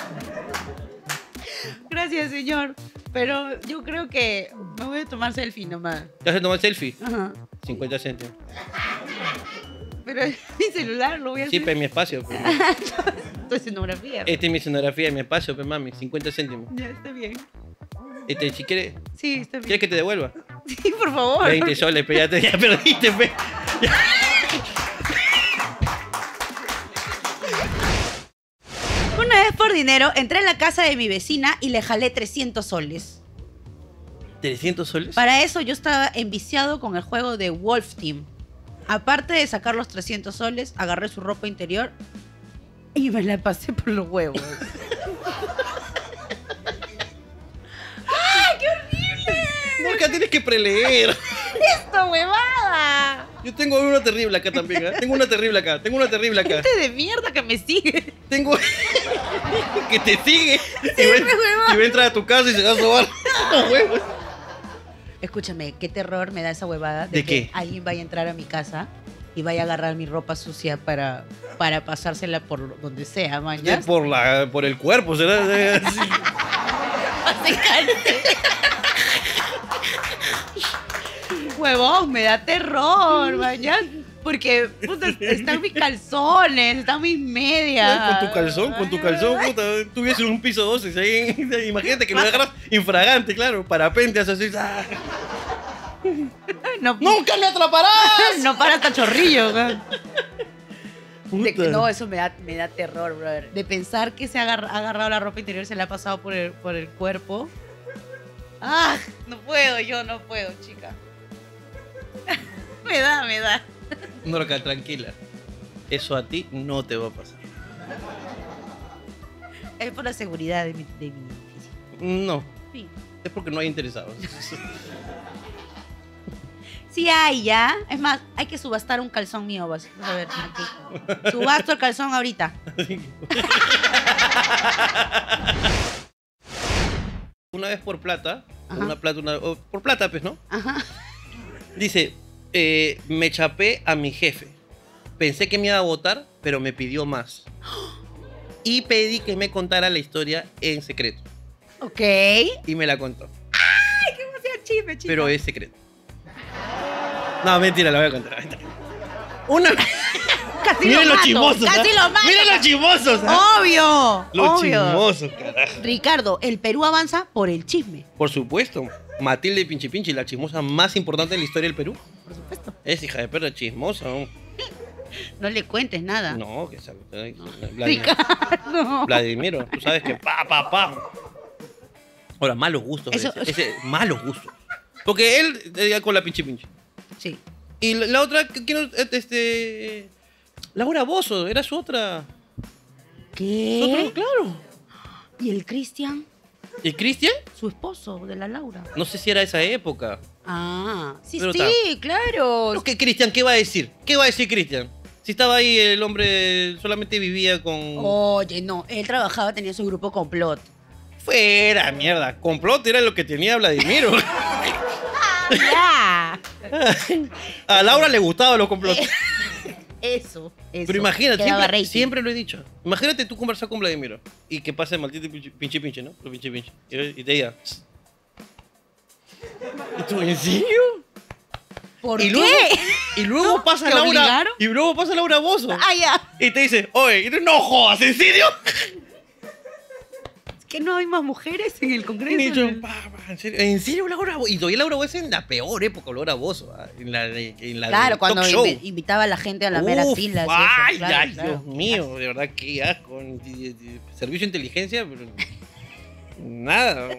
[SPEAKER 1] Gracias, señor. Pero yo creo que me voy a tomar selfie nomás.
[SPEAKER 2] ¿Te vas a tomar selfie?
[SPEAKER 1] Ajá.
[SPEAKER 2] 50 céntimos.
[SPEAKER 1] Pero mi celular lo voy a
[SPEAKER 2] Sí,
[SPEAKER 1] hacer.
[SPEAKER 2] pe, mi espacio. Pe.
[SPEAKER 1] Tu escenografía.
[SPEAKER 2] Esta es mi escenografía, mi espacio, pe, mami. 50 céntimos.
[SPEAKER 1] Ya, está bien.
[SPEAKER 2] Si quieres,
[SPEAKER 1] Sí, está bien.
[SPEAKER 2] ¿quieres que te devuelva?
[SPEAKER 1] Sí, por favor.
[SPEAKER 2] 20 soles, pe, ya perdiste, pe.
[SPEAKER 1] Una vez por dinero entré en la casa de mi vecina y le jalé 300 soles.
[SPEAKER 2] ¿300 soles?
[SPEAKER 1] Para eso yo estaba enviciado con el juego de Wolf Team. Aparte de sacar los 300 soles, agarré su ropa interior y me la pasé por los huevos. ¡Ay, qué horrible!
[SPEAKER 2] Nunca tienes que preleer.
[SPEAKER 1] ¡Esto, huevada!
[SPEAKER 2] Yo tengo una terrible acá también, ¿eh? Tengo una terrible acá.
[SPEAKER 1] Gente de mierda que me sigue.
[SPEAKER 2] Tengo... que te sigue.
[SPEAKER 1] Sí,
[SPEAKER 2] y va a entrar a tu casa y se va a sobar. No, huevos.
[SPEAKER 1] Escúchame, qué terror me da esa huevada
[SPEAKER 2] ¿De
[SPEAKER 1] que
[SPEAKER 2] qué?
[SPEAKER 1] alguien vaya a entrar a mi casa y vaya a agarrar mi ropa sucia para pasársela por donde sea, man. ¿Ya?
[SPEAKER 2] Por el cuerpo, será. Sí.
[SPEAKER 1] Huevón, me da terror, mañana. Porque puta, están mis calzones, están mis medias.
[SPEAKER 2] Con tu calzón, puta. Tuviese un piso 12 ahí. Imagínate que lo agarras infragante, claro. Parapente, así. ¡Ah!
[SPEAKER 1] No,
[SPEAKER 2] ¡Nunca me atraparás!
[SPEAKER 1] no para hasta chorrillo, güey.
[SPEAKER 2] Puta.
[SPEAKER 1] No, eso me da terror, brother. De pensar que se ha agarrado la ropa interior y se la ha pasado por el cuerpo. ¡Ah! No puedo, chica. me da.
[SPEAKER 2] Norca, tranquila. Eso a ti no te va a pasar.
[SPEAKER 1] Es por la seguridad de mi físico.
[SPEAKER 2] No,
[SPEAKER 1] Sí.
[SPEAKER 2] es porque no hay interesados.
[SPEAKER 1] Sí hay, ya. Es más, hay que subastar un calzón mío, vas a ver. Aquí. Subasto el calzón ahorita.
[SPEAKER 2] Una vez por plata,
[SPEAKER 1] Ajá.
[SPEAKER 2] por plata, pues, ¿no?
[SPEAKER 1] Ajá.
[SPEAKER 2] Dice, me chapé a mi jefe. Pensé que me iba a votar, pero me pidió más. Y pedí que me contara la historia en secreto.
[SPEAKER 1] Ok.
[SPEAKER 2] Y me la contó.
[SPEAKER 1] Ay, qué demasiado chisme, chica.
[SPEAKER 2] Pero es secreto. No, mentira, la voy a contar. Una...
[SPEAKER 1] Casi
[SPEAKER 2] Miren
[SPEAKER 1] lo
[SPEAKER 2] los
[SPEAKER 1] mato.
[SPEAKER 2] chismosos.
[SPEAKER 1] Casi
[SPEAKER 2] ¿ah?
[SPEAKER 1] lo mato.
[SPEAKER 2] Miren los chismosos.
[SPEAKER 1] Obvio.
[SPEAKER 2] Los
[SPEAKER 1] obvio.
[SPEAKER 2] chismosos, carajo.
[SPEAKER 1] Ricardo, el Perú avanza por el chisme.
[SPEAKER 2] Por supuesto. Matilde Pinchi Pinchi, la chismosa más importante de la historia del Perú.
[SPEAKER 1] Por supuesto.
[SPEAKER 2] Es hija de perra chismosa. ¿No?
[SPEAKER 1] No le cuentes nada.
[SPEAKER 2] No, que sabe.
[SPEAKER 1] Ricardo.
[SPEAKER 2] Vladimiro, tú sabes que pa. Ahora, malos gustos.
[SPEAKER 1] Eso-
[SPEAKER 2] Malos gustos. Porque él con la Pinchi Pinchi.
[SPEAKER 1] Sí.
[SPEAKER 2] Y la otra, ¿quién? Laura Bozzo, era su otra.
[SPEAKER 1] ¿Qué?
[SPEAKER 2] Claro.
[SPEAKER 1] ¿Y el Cristian?
[SPEAKER 2] ¿Y Cristian?
[SPEAKER 1] Su esposo, de la Laura.
[SPEAKER 2] No sé si era esa época.
[SPEAKER 1] Ah, sí,
[SPEAKER 2] Pero
[SPEAKER 1] sí, claro.
[SPEAKER 2] Pero que Cristian, ¿qué va a decir? ¿Qué va a decir Cristian? Si estaba ahí, el hombre solamente vivía con...
[SPEAKER 1] Oye, no, él trabajaba, tenía su grupo complot.
[SPEAKER 2] Fuera, mierda. Complot era lo que tenía Vladimiro.
[SPEAKER 1] Ya.
[SPEAKER 2] A Laura le gustaban los complots.
[SPEAKER 1] Eso.
[SPEAKER 2] Pero imagínate,
[SPEAKER 1] Que daba
[SPEAKER 2] siempre,
[SPEAKER 1] rating.
[SPEAKER 2] siempre lo he dicho. Imagínate tú conversar con Vladimiro y que pase maldito pinche pinche, ¿no? Lo pinche pinche. Y te diga... ¿Y tú, en serio?
[SPEAKER 1] ¿Por
[SPEAKER 2] y
[SPEAKER 1] qué?
[SPEAKER 2] luego, y luego
[SPEAKER 1] ¿No?
[SPEAKER 2] pasa
[SPEAKER 1] ¿Te
[SPEAKER 2] Laura.
[SPEAKER 1] obligaron?
[SPEAKER 2] Y luego pasa Laura Bozzo.
[SPEAKER 1] Ah, ya.
[SPEAKER 2] Y te dice, oye, y tú, no jodas, ¿en serio?
[SPEAKER 1] Es que no hay más mujeres en el Congreso.
[SPEAKER 2] Y yo, ¿en serio Laura Bozzo? Y todavía Laura Bozzo en la peor época, Laura Bozzo. En la
[SPEAKER 1] Claro,
[SPEAKER 2] del
[SPEAKER 1] cuando
[SPEAKER 2] talk show.
[SPEAKER 1] invitaba a la gente a la mera
[SPEAKER 2] Uf,
[SPEAKER 1] fila. así,
[SPEAKER 2] Ay,
[SPEAKER 1] claro,
[SPEAKER 2] ay,
[SPEAKER 1] claro.
[SPEAKER 2] Dios mío, de verdad, qué asco. Servicio de inteligencia, pero nada.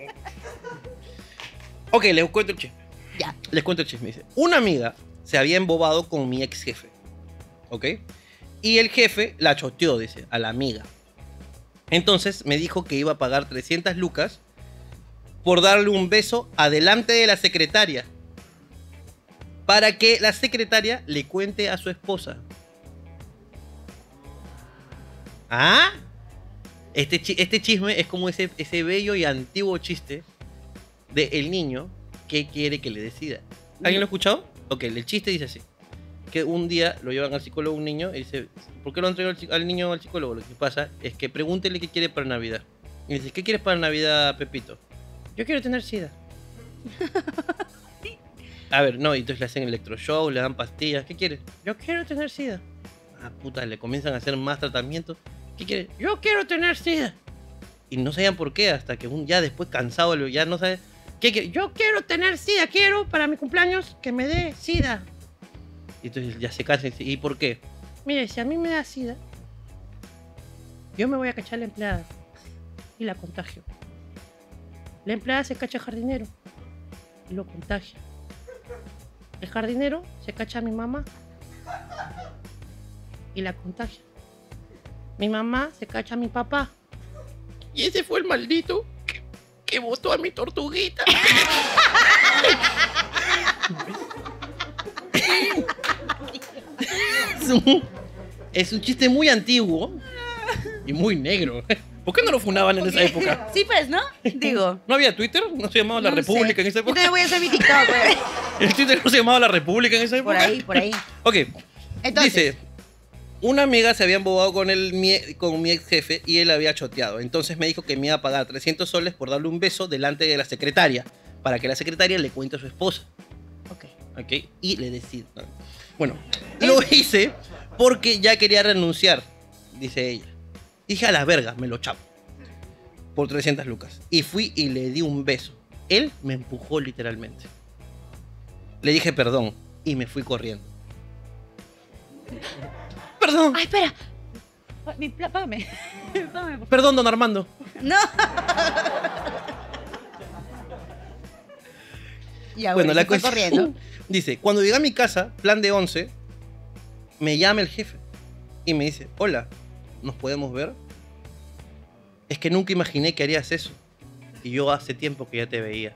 [SPEAKER 2] Ok, les cuento el chisme.
[SPEAKER 1] Ya.
[SPEAKER 2] Les cuento el chisme. Dice, una amiga se había embobado con mi ex jefe. ¿Ok? Y el jefe la choteó, dice, a la amiga. Entonces me dijo que iba a pagar 300 lucas por darle un beso adelante de la secretaria. Para que la secretaria le cuente a su esposa. ¿Ah? Este chisme es como ese bello y antiguo chiste de el niño que quiere que le decida. ¿Alguien lo ha escuchado? Ok, el chiste dice así. Que un día lo llevan al psicólogo un niño y dice, ¿por qué lo han traído al niño al psicólogo? Lo que pasa es que pregúntele qué quiere para Navidad. Y dice, ¿qué quieres para Navidad, Pepito? Yo quiero tener SIDA. A ver, no, y entonces le hacen electroshock, le dan pastillas. ¿Qué quieres? Yo quiero tener SIDA. Ah, puta, le comienzan a hacer más tratamientos. ¿Qué quieres? Yo quiero tener SIDA. Y no sabían por qué, hasta que ya después cansado, ya no sabe. ¿Qué quiere? Yo quiero tener SIDA, quiero para mi cumpleaños que me dé SIDA. Y entonces ya se cansa y dice, ¿y por qué? Mire, si a mí me da SIDA, yo me voy a cachar a la empleada y la contagio. La empleada se cacha al jardinero y lo contagia. El jardinero se cacha a mi mamá y la contagia. Mi mamá se cacha a mi papá. Y ese fue el maldito que botó a mi tortuguita. es un chiste muy antiguo y muy negro. ¿Por qué no lo funaban en esa época?
[SPEAKER 1] Sí, pues, ¿no? Digo.
[SPEAKER 2] ¿No había Twitter? ¿No se llamaba La
[SPEAKER 1] no
[SPEAKER 2] República
[SPEAKER 1] sé.
[SPEAKER 2] en esa época?
[SPEAKER 1] Yo voy a hacer mi TikTok, güey.
[SPEAKER 2] ¿El Twitter no se llamaba La República en esa época?
[SPEAKER 1] Por ahí.
[SPEAKER 2] Ok.
[SPEAKER 1] Entonces.
[SPEAKER 2] Dice, una amiga se había embobado con mi ex jefe y él había choteado. Entonces me dijo que me iba a pagar 300 soles por darle un beso delante de la secretaria, para que la secretaria le cuente a su esposa. Ok. Y le decía... Bueno, lo hice porque ya quería renunciar, dice ella. Dije, a la verga, me lo chapo. Por 300 lucas. Y fui y le di un beso. Él me empujó literalmente. Le dije perdón y me fui corriendo. Perdón.
[SPEAKER 1] Ay, espera. Págame. Págame.
[SPEAKER 2] Perdón, don Armando.
[SPEAKER 1] No. Ya,
[SPEAKER 2] Bueno, la
[SPEAKER 1] fue
[SPEAKER 2] cuestión...
[SPEAKER 1] corriendo.
[SPEAKER 2] Dice, cuando llegué a mi casa, plan de 11, me llama el jefe y me dice, hola, ¿nos podemos ver? Es que nunca imaginé que harías eso. Y yo hace tiempo que ya te veía.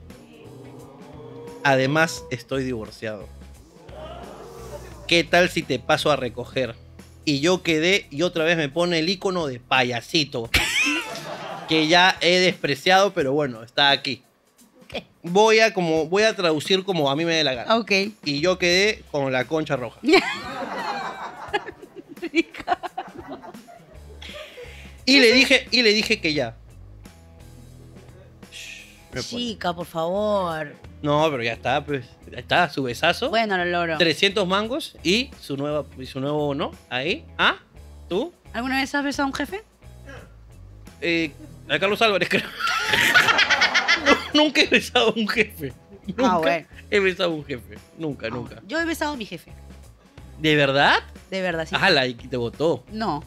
[SPEAKER 2] Además, estoy divorciado. ¿Qué tal si te paso a recoger? Y yo quedé y otra vez me pone el icono de payasito. Que ya he despreciado, pero bueno, está aquí. Voy a traducir como a mí me dé la gana.
[SPEAKER 1] Ok.
[SPEAKER 2] Y yo quedé con la concha roja. y le dije que ya.
[SPEAKER 1] Chica, por favor.
[SPEAKER 2] No, pero ya está, pues. Ya está, su besazo.
[SPEAKER 1] Bueno, lo logro.
[SPEAKER 2] 300 mangos y su nuevo, ¿no? Ahí. ¿Ah? ¿Tú?
[SPEAKER 1] ¿Alguna vez has besado a un jefe?
[SPEAKER 2] A Carlos Álvarez, creo. Nunca he besado a un jefe. Nunca
[SPEAKER 1] bueno.
[SPEAKER 2] he besado a un jefe. Nunca.
[SPEAKER 1] Yo he besado a mi jefe.
[SPEAKER 2] ¿De verdad?
[SPEAKER 1] De verdad, sí.
[SPEAKER 2] Ajá, y te votó.
[SPEAKER 1] No.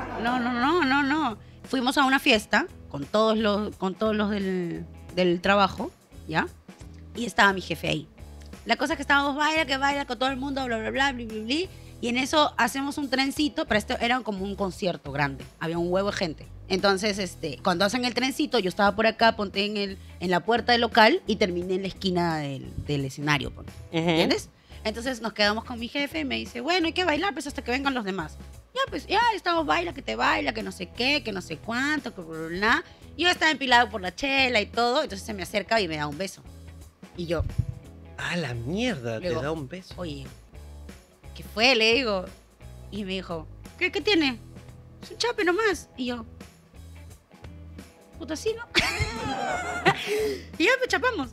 [SPEAKER 1] Fuimos a una fiesta con todos los del trabajo, ¿ya? Y estaba mi jefe ahí. La cosa es que estábamos baila con todo el mundo, bla, bla, bla, bla, bla, bla. Y en eso hacemos un trencito, pero esto era como un concierto grande. Había un huevo de gente. Entonces, cuando hacen el trencito, yo estaba por acá, ponte en la puerta del local y terminé en la esquina del escenario, ponte. ¿Entiendes? Entonces nos quedamos con mi jefe y me dice, bueno, hay que bailar pues hasta que vengan los demás. Ya, pues, ya estamos baila, que no sé qué, que no sé cuánto, que bla, bla, bla. Yo estaba empilado por la chela y todo, entonces se me acerca y me da un beso. Y yo...
[SPEAKER 2] Ah, la mierda,
[SPEAKER 1] te
[SPEAKER 2] da un beso.
[SPEAKER 1] Oye, ¿qué fue? Le digo. Y me dijo, ¿qué tiene? Es un chape nomás. Y yo, puta, sí, ¿no? Y ya, pues, chapamos.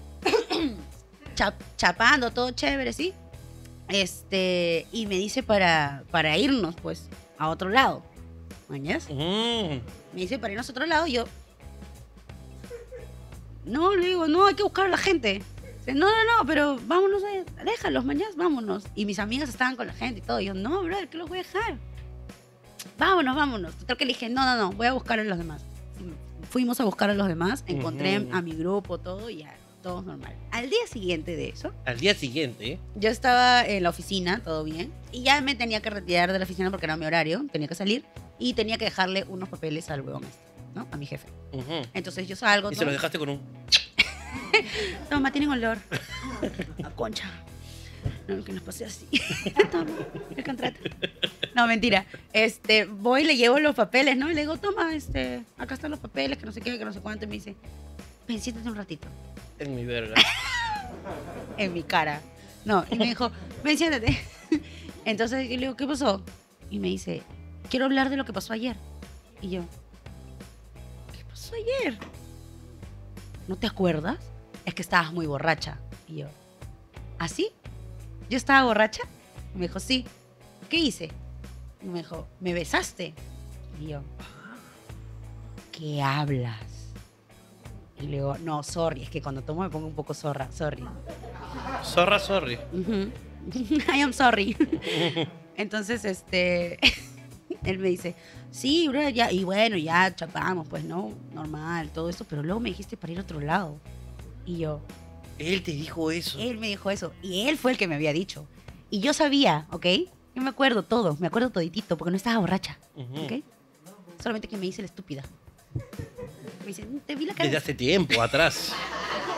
[SPEAKER 1] Chapando, todo chévere, ¿sí? Y me dice para irnos, pues, a otro lado. ¿Mañas? Me dice para irnos a otro lado y yo... No, le digo, no, hay que buscar a la gente. No, pero vámonos, déjalos, mañana, vámonos. Y mis amigas estaban con la gente y todo. Y yo, no, brother, ¿qué los voy a dejar? Vámonos. Total que le dije, no, voy a buscar a los demás. Fuimos a buscar a los demás, encontré a mi grupo, todo, y ya, todo normal. Al día siguiente de eso...
[SPEAKER 2] Al día siguiente...
[SPEAKER 1] Yo estaba en la oficina, todo bien, y ya me tenía que retirar de la oficina porque era mi horario, tenía que salir, y tenía que dejarle unos papeles al huevón ¿no? A mi jefe. Entonces yo salgo...
[SPEAKER 2] Y se los dejaste con un...
[SPEAKER 1] Toma, tienen olor a concha. No, que nos pase así. Toma, el contrato. No, mentira. Voy y le llevo los papeles, ¿no? Y le digo, toma, acá están los papeles, que no sé qué, que no sé cuánto. Y me dice, ven, siéntate un ratito.
[SPEAKER 2] En mi verga.
[SPEAKER 1] En mi cara. No, y me dijo, ven, siéntate. Entonces yo le digo, ¿qué pasó? Y me dice, quiero hablar de lo que pasó ayer. Y yo, ¿qué pasó ayer? ¿No te acuerdas? Es que estabas muy borracha. Y yo, ¿ah, sí? ¿Yo estaba borracha? Y me dijo, sí. ¿Qué hice? Y me dijo, ¿me besaste? Y yo, ¿qué hablas? Y le digo, no, sorry, es que cuando tomo me pongo un poco zorra, sorry.
[SPEAKER 2] Zorra, sorry.
[SPEAKER 1] I am sorry. Entonces, él me dice, sí, bro, ya, y bueno, ya chapamos, pues, ¿no? Normal, todo eso, pero luego me dijiste para ir a otro lado. Y yo...
[SPEAKER 2] Él te dijo eso.
[SPEAKER 1] Él me dijo eso, y él fue el que me había dicho. Y yo sabía, ¿ok? Yo me acuerdo todo, me acuerdo toditito, porque no estaba borracha, ¿ok? Solamente que me hice la estúpida. Me dice, te vi la cara.
[SPEAKER 2] Desde hace tiempo atrás.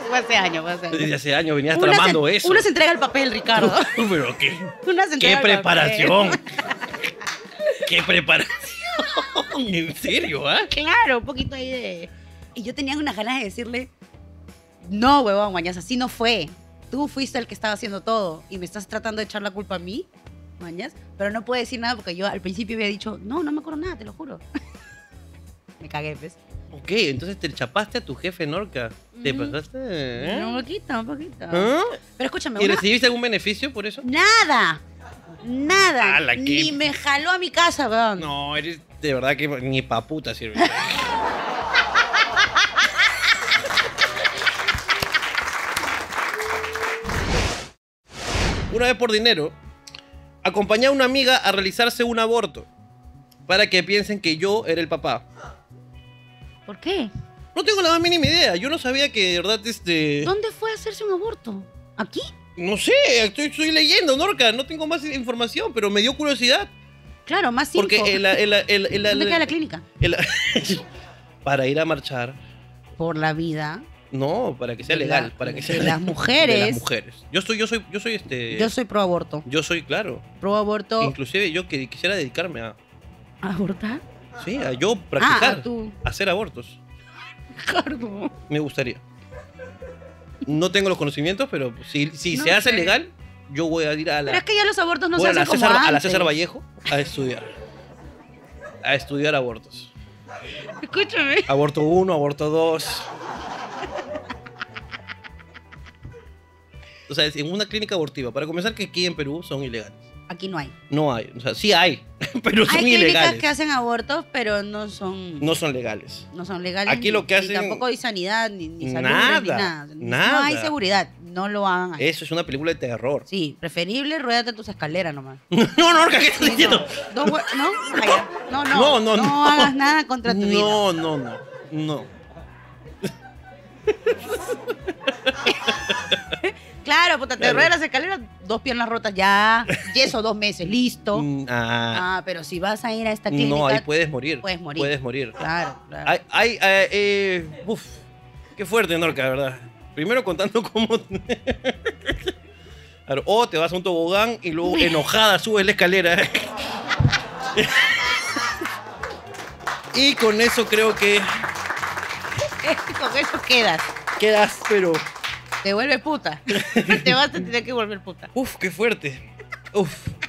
[SPEAKER 1] Fue hace años, fue hace años.
[SPEAKER 2] Desde hace años venías tramando eso.
[SPEAKER 1] Uno se entrega el papel, Ricardo.
[SPEAKER 2] Pero qué,
[SPEAKER 1] Una se entrega
[SPEAKER 2] qué
[SPEAKER 1] el papel.
[SPEAKER 2] preparación. Qué preparación. ¿En serio, ah?
[SPEAKER 1] Claro, un poquito ahí de... Y yo tenía unas ganas de decirle, no, huevón, mañas, así no fue. Tú fuiste el que estaba haciendo todo y me estás tratando de echar la culpa a mí, mañas. Pero no puedo decir nada porque yo al principio había dicho, no me acuerdo nada, te lo juro. Me cagué, pues.
[SPEAKER 2] Ok, entonces te chapaste a tu jefe Norca. ¿Te pasaste?
[SPEAKER 1] Un poquito, un poquito.
[SPEAKER 2] ¿Ah?
[SPEAKER 1] Pero escúchame,
[SPEAKER 2] ¿Y recibiste algún beneficio por eso?
[SPEAKER 1] Nada.
[SPEAKER 2] ¡Hala, qué!
[SPEAKER 1] Ni me jaló a mi casa, weón.
[SPEAKER 2] No, eres de verdad que ni pa' puta sirve. Una vez por dinero, acompañé a una amiga a realizarse un aborto para que piensen que yo era el papá.
[SPEAKER 1] ¿Por qué?
[SPEAKER 2] No tengo la más mínima idea. Yo no sabía que de verdad
[SPEAKER 1] ¿Dónde fue a hacerse un aborto? ¿Aquí?
[SPEAKER 2] No sé, estoy leyendo, Norca. No tengo más información, pero me dio curiosidad.
[SPEAKER 1] Claro, más cinco.
[SPEAKER 2] Porque
[SPEAKER 1] ¿Dónde queda la clínica?
[SPEAKER 2] Para ir a marchar.
[SPEAKER 1] Por la vida.
[SPEAKER 2] No, para que sea legal. Para que sea
[SPEAKER 1] de las mujeres.
[SPEAKER 2] De las mujeres. Yo soy
[SPEAKER 1] Yo soy pro aborto.
[SPEAKER 2] Yo soy, claro.
[SPEAKER 1] Pro aborto.
[SPEAKER 2] Inclusive yo quisiera dedicarme a...
[SPEAKER 1] ¿A abortar?
[SPEAKER 2] Sí, a yo practicar.
[SPEAKER 1] tú.
[SPEAKER 2] Hacer abortos.
[SPEAKER 1] Ricardo.
[SPEAKER 2] Me gustaría. No tengo los conocimientos, pero si
[SPEAKER 1] No
[SPEAKER 2] se hace
[SPEAKER 1] sé.
[SPEAKER 2] legal, yo voy a ir a la...
[SPEAKER 1] Pero es que ya los abortos no
[SPEAKER 2] voy
[SPEAKER 1] se
[SPEAKER 2] a la
[SPEAKER 1] hacen como
[SPEAKER 2] César, a la
[SPEAKER 1] antes.
[SPEAKER 2] César Vallejo a estudiar. A estudiar abortos.
[SPEAKER 1] Escúchame.
[SPEAKER 2] Aborto 1, aborto 2. O sea, en una clínica abortiva. Para comenzar, que aquí en Perú son ilegales.
[SPEAKER 1] Aquí no hay.
[SPEAKER 2] No hay. O sea, sí hay, pero son
[SPEAKER 1] Hay clínicas
[SPEAKER 2] ilegales.
[SPEAKER 1] que hacen abortos, pero no son...
[SPEAKER 2] No son legales.
[SPEAKER 1] No son legales.
[SPEAKER 2] Aquí lo que
[SPEAKER 1] ni
[SPEAKER 2] hacen-
[SPEAKER 1] tampoco hay sanidad, ni salud,
[SPEAKER 2] Nada,
[SPEAKER 1] ni nada.
[SPEAKER 2] nada.
[SPEAKER 1] No hay seguridad. No lo hagan ahí.
[SPEAKER 2] Eso es una película de terror.
[SPEAKER 1] Sí, preferible ruédate tus escaleras nomás.
[SPEAKER 2] No, Norca, ¿qué estás diciendo?
[SPEAKER 1] No, ¿no? Ah, ya.
[SPEAKER 2] No,
[SPEAKER 1] No hagas nada contra tu vida.
[SPEAKER 2] No.
[SPEAKER 1] Claro, puta, te
[SPEAKER 2] Claro.
[SPEAKER 1] ruedas las escaleras, 2 piernas rotas ya, yeso 2 meses, listo. Pero si vas a ir a esta clínica...
[SPEAKER 2] No, ahí puedes morir.
[SPEAKER 1] Puedes morir.
[SPEAKER 2] Puedes morir.
[SPEAKER 1] Claro.
[SPEAKER 2] Uf, qué fuerte, Norca, ¿verdad? Primero contando cómo... Claro, o te vas a un tobogán y luego enojada subes la escalera. Y con eso creo que
[SPEAKER 1] Con eso quedas.
[SPEAKER 2] quedas, pero...
[SPEAKER 1] Te vuelves puta. Te vas a tener que volver puta.
[SPEAKER 2] Uf, qué fuerte. Uf.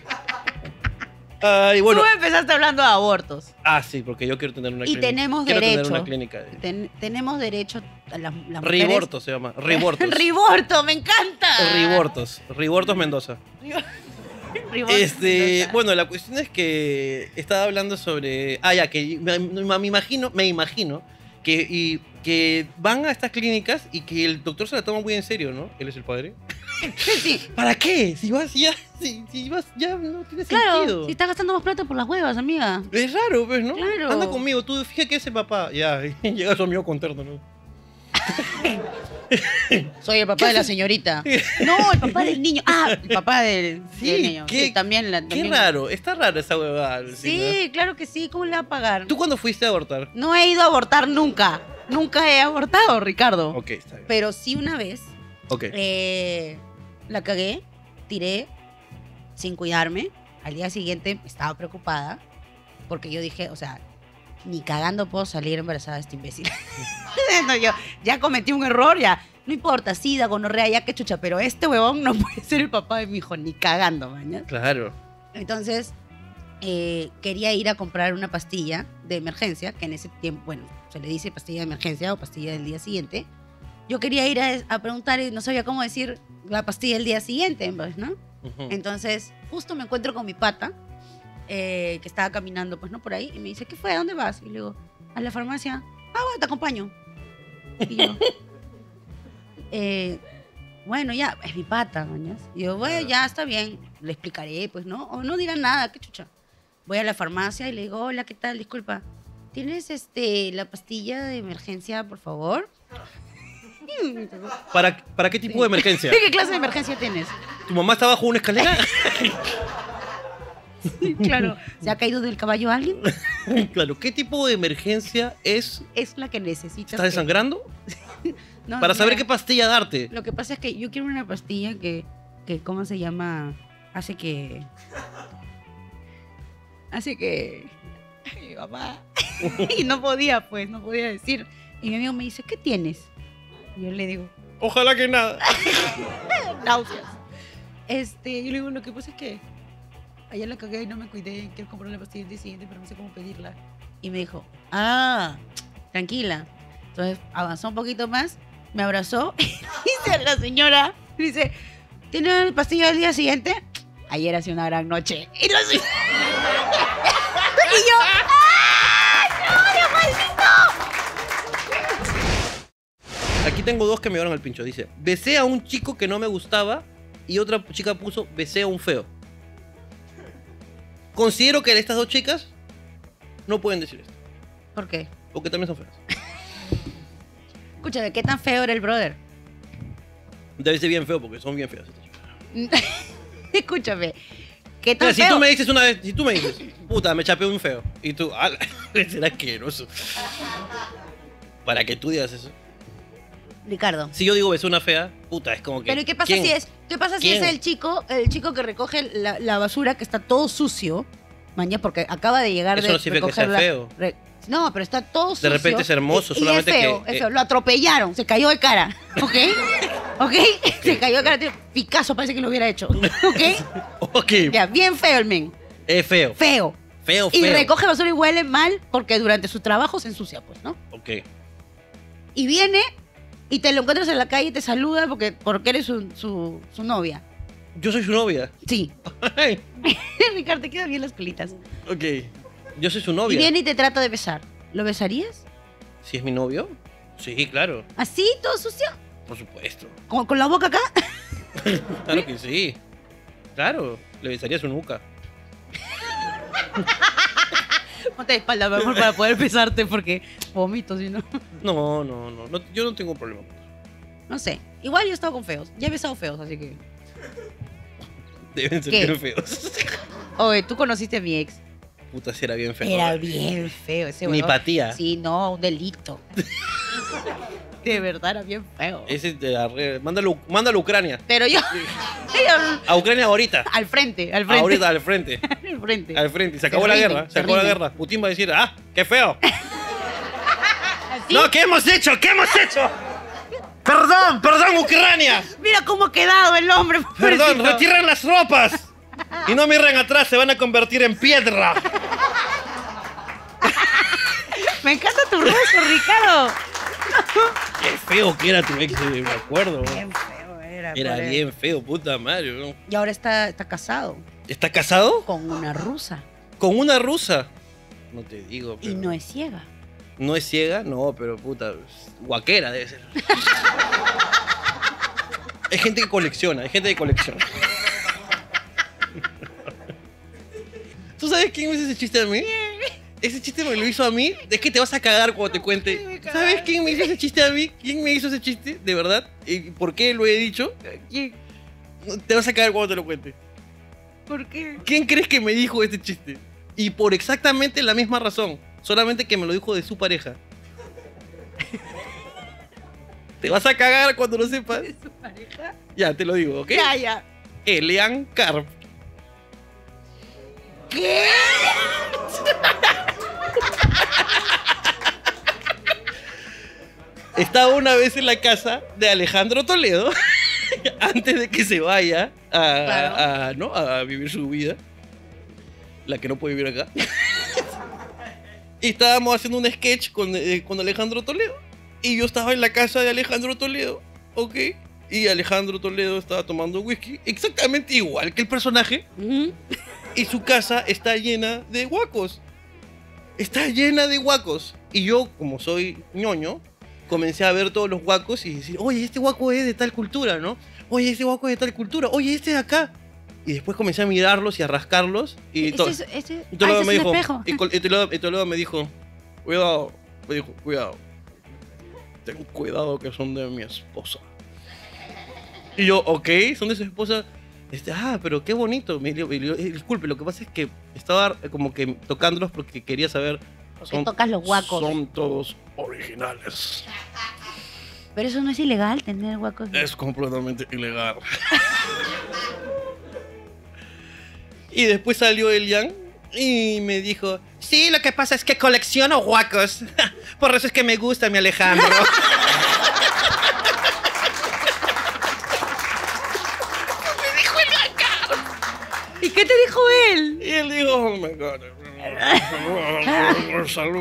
[SPEAKER 2] Ay, bueno.
[SPEAKER 1] Tú empezaste hablando de abortos.
[SPEAKER 2] Sí, porque yo quiero tener una
[SPEAKER 1] Y
[SPEAKER 2] clínica.
[SPEAKER 1] tenemos
[SPEAKER 2] quiero
[SPEAKER 1] derecho.
[SPEAKER 2] tener una clínica.
[SPEAKER 1] Tenemos derecho a las mujeres.
[SPEAKER 2] Riborto se llama. Ribortos.
[SPEAKER 1] Riborto, me encanta.
[SPEAKER 2] Ribortos. Ribortos Mendoza.
[SPEAKER 1] Riborto.
[SPEAKER 2] Bueno, la cuestión es que estaba hablando sobre... que me imagino que van a estas clínicas y que el doctor se la toma muy en serio, ¿no? Él es el padre.
[SPEAKER 1] Sí.
[SPEAKER 2] ¿Para qué? Si vas ya no tiene
[SPEAKER 1] Claro,
[SPEAKER 2] sentido.
[SPEAKER 1] si estás gastando más plata por las huevas, amiga.
[SPEAKER 2] Es raro, pues, ¿no?
[SPEAKER 1] Claro.
[SPEAKER 2] Anda conmigo, tú fíjate que ese papá. Ya, y llega su amigo con terno, ¿no?
[SPEAKER 1] Soy el papá de la señorita. No, el papá del niño. El papá del niño.
[SPEAKER 2] qué-
[SPEAKER 1] Sí, también
[SPEAKER 2] Qué
[SPEAKER 1] también.
[SPEAKER 2] raro, está rara esa huevada.
[SPEAKER 1] Sí, claro que sí. ¿Cómo le va a pagar?
[SPEAKER 2] ¿Tú cuándo fuiste a abortar?
[SPEAKER 1] No he ido a abortar nunca. Nunca he abortado, Ricardo.
[SPEAKER 2] Ok, está bien.
[SPEAKER 1] Pero sí una vez
[SPEAKER 2] Ok.
[SPEAKER 1] la cagué, tiré sin cuidarme. Al día siguiente estaba preocupada porque yo dije, o sea, ni cagando puedo salir embarazada de este imbécil. No, yo ya cometí un error, ya. No importa, sida, gonorrea, ya que chucha, pero este huevón no puede ser el papá de mi hijo, ni cagando, mañana.
[SPEAKER 2] Claro.
[SPEAKER 1] Entonces, quería ir a comprar una pastilla de emergencia, que en ese tiempo, bueno, se le dice pastilla de emergencia o pastilla del día siguiente. Yo quería ir a preguntar y no sabía cómo decir la pastilla del día siguiente, pues, ¿no?
[SPEAKER 2] Ujú.
[SPEAKER 1] Entonces, justo me encuentro con mi pata, que estaba caminando, pues, ¿no? Por ahí, y me dice, ¿qué fue? ¿A dónde vas? Y le digo, a la farmacia. Bueno, te acompaño. Y yo, bueno, ya, es mi pata, mañas. Y yo, bueno, ya, está bien, le explicaré, pues, ¿no? O no dirá nada, qué chucha. Voy a la farmacia y le digo, hola, ¿qué tal? Disculpa, ¿tienes la pastilla de emergencia, por favor?
[SPEAKER 2] ¿Para qué tipo de emergencia?
[SPEAKER 1] ¿Qué clase de emergencia tienes?
[SPEAKER 2] ¿Tu mamá está bajo una escalera?
[SPEAKER 1] Sí, claro. ¿Se ha caído del caballo alguien?
[SPEAKER 2] Claro, ¿qué tipo de emergencia es?
[SPEAKER 1] Es la que necesitas.
[SPEAKER 2] ¿Estás desangrando?
[SPEAKER 1] No,
[SPEAKER 2] Para saber
[SPEAKER 1] mira,
[SPEAKER 2] qué pastilla darte.
[SPEAKER 1] lo que pasa es que yo quiero una pastilla que ¿cómo se llama? Hace que... Ay, papá. Y no podía, pues, no podía decir. Y mi amigo me dice, ¿qué tienes? Y yo le digo,
[SPEAKER 2] Ojalá que nada.
[SPEAKER 1] náuseas. Yo le digo, lo que pasa es que ayer la cagué y no me cuidé. Quiero comprar la pastilla el día siguiente, pero no sé cómo pedirla. Y me dijo, tranquila. Entonces avanzó un poquito más, me abrazó y dice la señora, dice, ¿tiene pastilla el día siguiente? Ayer ha sido una gran noche. Y, y yo, ¡no, Dios maldito!
[SPEAKER 2] Aquí tengo dos que me llevaron al pincho. Dice, besé a un chico que no me gustaba y otra chica puso, besé a un feo. Considero que estas dos chicas no pueden decir esto,
[SPEAKER 1] ¿Por qué?
[SPEAKER 2] porque también son feas.
[SPEAKER 1] Escúchame, ¿qué tan feo era el brother?
[SPEAKER 2] Debe ser bien feo porque son bien feas estas chicas.
[SPEAKER 1] Escúchame, ¿qué tan
[SPEAKER 2] Mira, si
[SPEAKER 1] feo?
[SPEAKER 2] tú me dices una vez, si tú me dices, puta, me chapé un feo, y tú, será asqueroso. Para que tú digas eso.
[SPEAKER 1] Ricardo.
[SPEAKER 2] Si yo digo besé una fea, puta, es como que.
[SPEAKER 1] Pero ¿y qué pasa
[SPEAKER 2] ¿quién?
[SPEAKER 1] si es? ¿Qué pasa si
[SPEAKER 2] ¿Quién?
[SPEAKER 1] es el chico que recoge la basura que está todo sucio? Mañana, porque acaba de llegar
[SPEAKER 2] Eso
[SPEAKER 1] de
[SPEAKER 2] no significa que sea
[SPEAKER 1] recoger
[SPEAKER 2] feo.
[SPEAKER 1] No, pero está todo sucio.
[SPEAKER 2] De repente es hermoso,
[SPEAKER 1] y
[SPEAKER 2] solamente
[SPEAKER 1] es feo,
[SPEAKER 2] que,
[SPEAKER 1] es feo. Lo atropellaron, se cayó de cara, ¿ok? ¿Ok? Se cayó de cara, tío. Picasso parece que lo hubiera hecho, ¿ok?
[SPEAKER 2] Ok,
[SPEAKER 1] Ya, bien feo el men.
[SPEAKER 2] es feo.
[SPEAKER 1] Feo.
[SPEAKER 2] Feo,
[SPEAKER 1] Y
[SPEAKER 2] feo.
[SPEAKER 1] recoge basura y huele mal porque durante su trabajo se ensucia, pues, ¿no?
[SPEAKER 2] Ok.
[SPEAKER 1] Y viene y te lo encuentras en la calle y te saluda porque eres su novia.
[SPEAKER 2] Yo soy su novia.
[SPEAKER 1] Sí.
[SPEAKER 2] Ay,
[SPEAKER 1] Ricardo, te quedan bien las colitas.
[SPEAKER 2] ok. Yo soy su
[SPEAKER 1] Y
[SPEAKER 2] novia.
[SPEAKER 1] viene y te trata de besar. ¿Lo besarías?
[SPEAKER 2] ¿Si es mi novio? Sí, claro.
[SPEAKER 1] ¿Así, todo sucio?
[SPEAKER 2] Por supuesto.
[SPEAKER 1] ¿Con la boca acá?
[SPEAKER 2] Claro que sí. Claro. Le besaría su nuca.
[SPEAKER 1] Ponte de espalda, mi amor, para poder besarte porque vomito, si no.
[SPEAKER 2] No, yo no tengo problema con eso.
[SPEAKER 1] No sé. Igual yo he estado con feos. Ya he besado feos, así que...
[SPEAKER 2] Deben ser
[SPEAKER 1] ¿Qué?
[SPEAKER 2] bien feos.
[SPEAKER 1] Oye, tú conociste a mi ex.
[SPEAKER 2] Puta, si era bien feo.
[SPEAKER 1] Era bien feo ese
[SPEAKER 2] Ni
[SPEAKER 1] huevón.
[SPEAKER 2] patía.
[SPEAKER 1] Sí, no, un delito. De verdad era bien feo.
[SPEAKER 2] Ese, mándalo a Ucrania.
[SPEAKER 1] Pero yo...
[SPEAKER 2] A Ucrania ahorita.
[SPEAKER 1] al frente, al frente.
[SPEAKER 2] Ahorita, al frente.
[SPEAKER 1] Al frente.
[SPEAKER 2] Al frente. Se acabó
[SPEAKER 1] Se
[SPEAKER 2] la
[SPEAKER 1] rinden,
[SPEAKER 2] guerra. Se
[SPEAKER 1] se
[SPEAKER 2] acabó la
[SPEAKER 1] rinden.
[SPEAKER 2] guerra. Putin va a decir, qué feo.
[SPEAKER 1] ¿Así?
[SPEAKER 2] No, ¿qué hemos hecho? ¿Qué hemos hecho? Perdón, Ucrania.
[SPEAKER 1] Mira cómo ha quedado el hombre.
[SPEAKER 2] Perdón,
[SPEAKER 1] pobrecito.
[SPEAKER 2] retiren las tropas. Y no miren atrás, se van a convertir en piedra.
[SPEAKER 1] Me encanta tu rostro, Ricardo.
[SPEAKER 2] Qué feo que era tu ex, me acuerdo.
[SPEAKER 1] Bien feo era.
[SPEAKER 2] Era
[SPEAKER 1] pobre.
[SPEAKER 2] bien feo, puta madre. ¿No?
[SPEAKER 1] Y ahora está casado
[SPEAKER 2] ¿Está casado?
[SPEAKER 1] con una rusa.
[SPEAKER 2] ¿Con una rusa? No te digo.
[SPEAKER 1] Y
[SPEAKER 2] pero-
[SPEAKER 1] no es ciega.
[SPEAKER 2] ¿No es ciega? No, pero puta. Guaquera debe ser. Hay gente que colecciona, hay gente que colecciona. ¿Tú sabes quién me hizo ese chiste a mí? Ese chiste me lo hizo a mí. Es que te vas a cagar cuando te cuente. ¿Sabes quién me hizo ese chiste a mí? ¿Quién me hizo ese chiste? ¿De verdad? ¿Y por qué lo he dicho?
[SPEAKER 1] ¿Quién?
[SPEAKER 2] Te vas a cagar cuando te lo cuente.
[SPEAKER 1] ¿Por qué?
[SPEAKER 2] ¿Quién crees que me dijo este chiste? Y por exactamente la misma razón. Solamente que me lo dijo de su pareja. Te vas a cagar cuando lo sepas.
[SPEAKER 1] ¿Es su pareja?
[SPEAKER 2] Ya, te lo digo, ¿ok?
[SPEAKER 1] Ya.
[SPEAKER 2] Elian Carp.
[SPEAKER 1] ¿Qué?
[SPEAKER 2] Estaba una vez en la casa de Alejandro Toledo antes de que se vaya
[SPEAKER 1] Claro.
[SPEAKER 2] a vivir su vida. La que no puede vivir acá. Y estábamos haciendo un sketch con Alejandro Toledo. Y yo estaba en la casa de Alejandro Toledo, ¿ok? Y Alejandro Toledo estaba tomando whisky exactamente igual que el personaje.
[SPEAKER 1] Ujú.
[SPEAKER 2] Y su casa está llena de guacos. Está llena de guacos. Y yo, como soy ñoño, comencé a ver todos los guacos y decir, oye, este guaco es de tal cultura, ¿no? Oye, este guaco es de tal cultura. Oye, este de acá. Y después comencé a mirarlos y a rascarlos. Y
[SPEAKER 1] Ese
[SPEAKER 2] todo.
[SPEAKER 1] es- ese-
[SPEAKER 2] Y Toledo
[SPEAKER 1] ese
[SPEAKER 2] me
[SPEAKER 1] es un
[SPEAKER 2] dijo,
[SPEAKER 1] espejo.
[SPEAKER 2] y Toledo me dijo, cuidado. Me dijo, cuidado. Ten cuidado que son de mi esposa. Y yo, ok, son de su esposa. Pero qué bonito. Disculpe, lo que pasa es que estaba como que tocándolos porque quería saber.
[SPEAKER 1] ¿Por qué tocas los guacos?
[SPEAKER 2] Son todos originales.
[SPEAKER 1] Pero eso no es ilegal, tener guacos.
[SPEAKER 2] Es completamente ilegal. Y después salió Elian y me dijo, sí, lo que pasa es que colecciono guacos. Por eso es que me gusta mi Alejandro.
[SPEAKER 1] ¿Y qué te dijo él?
[SPEAKER 2] Y él dijo, oh my God. Salud.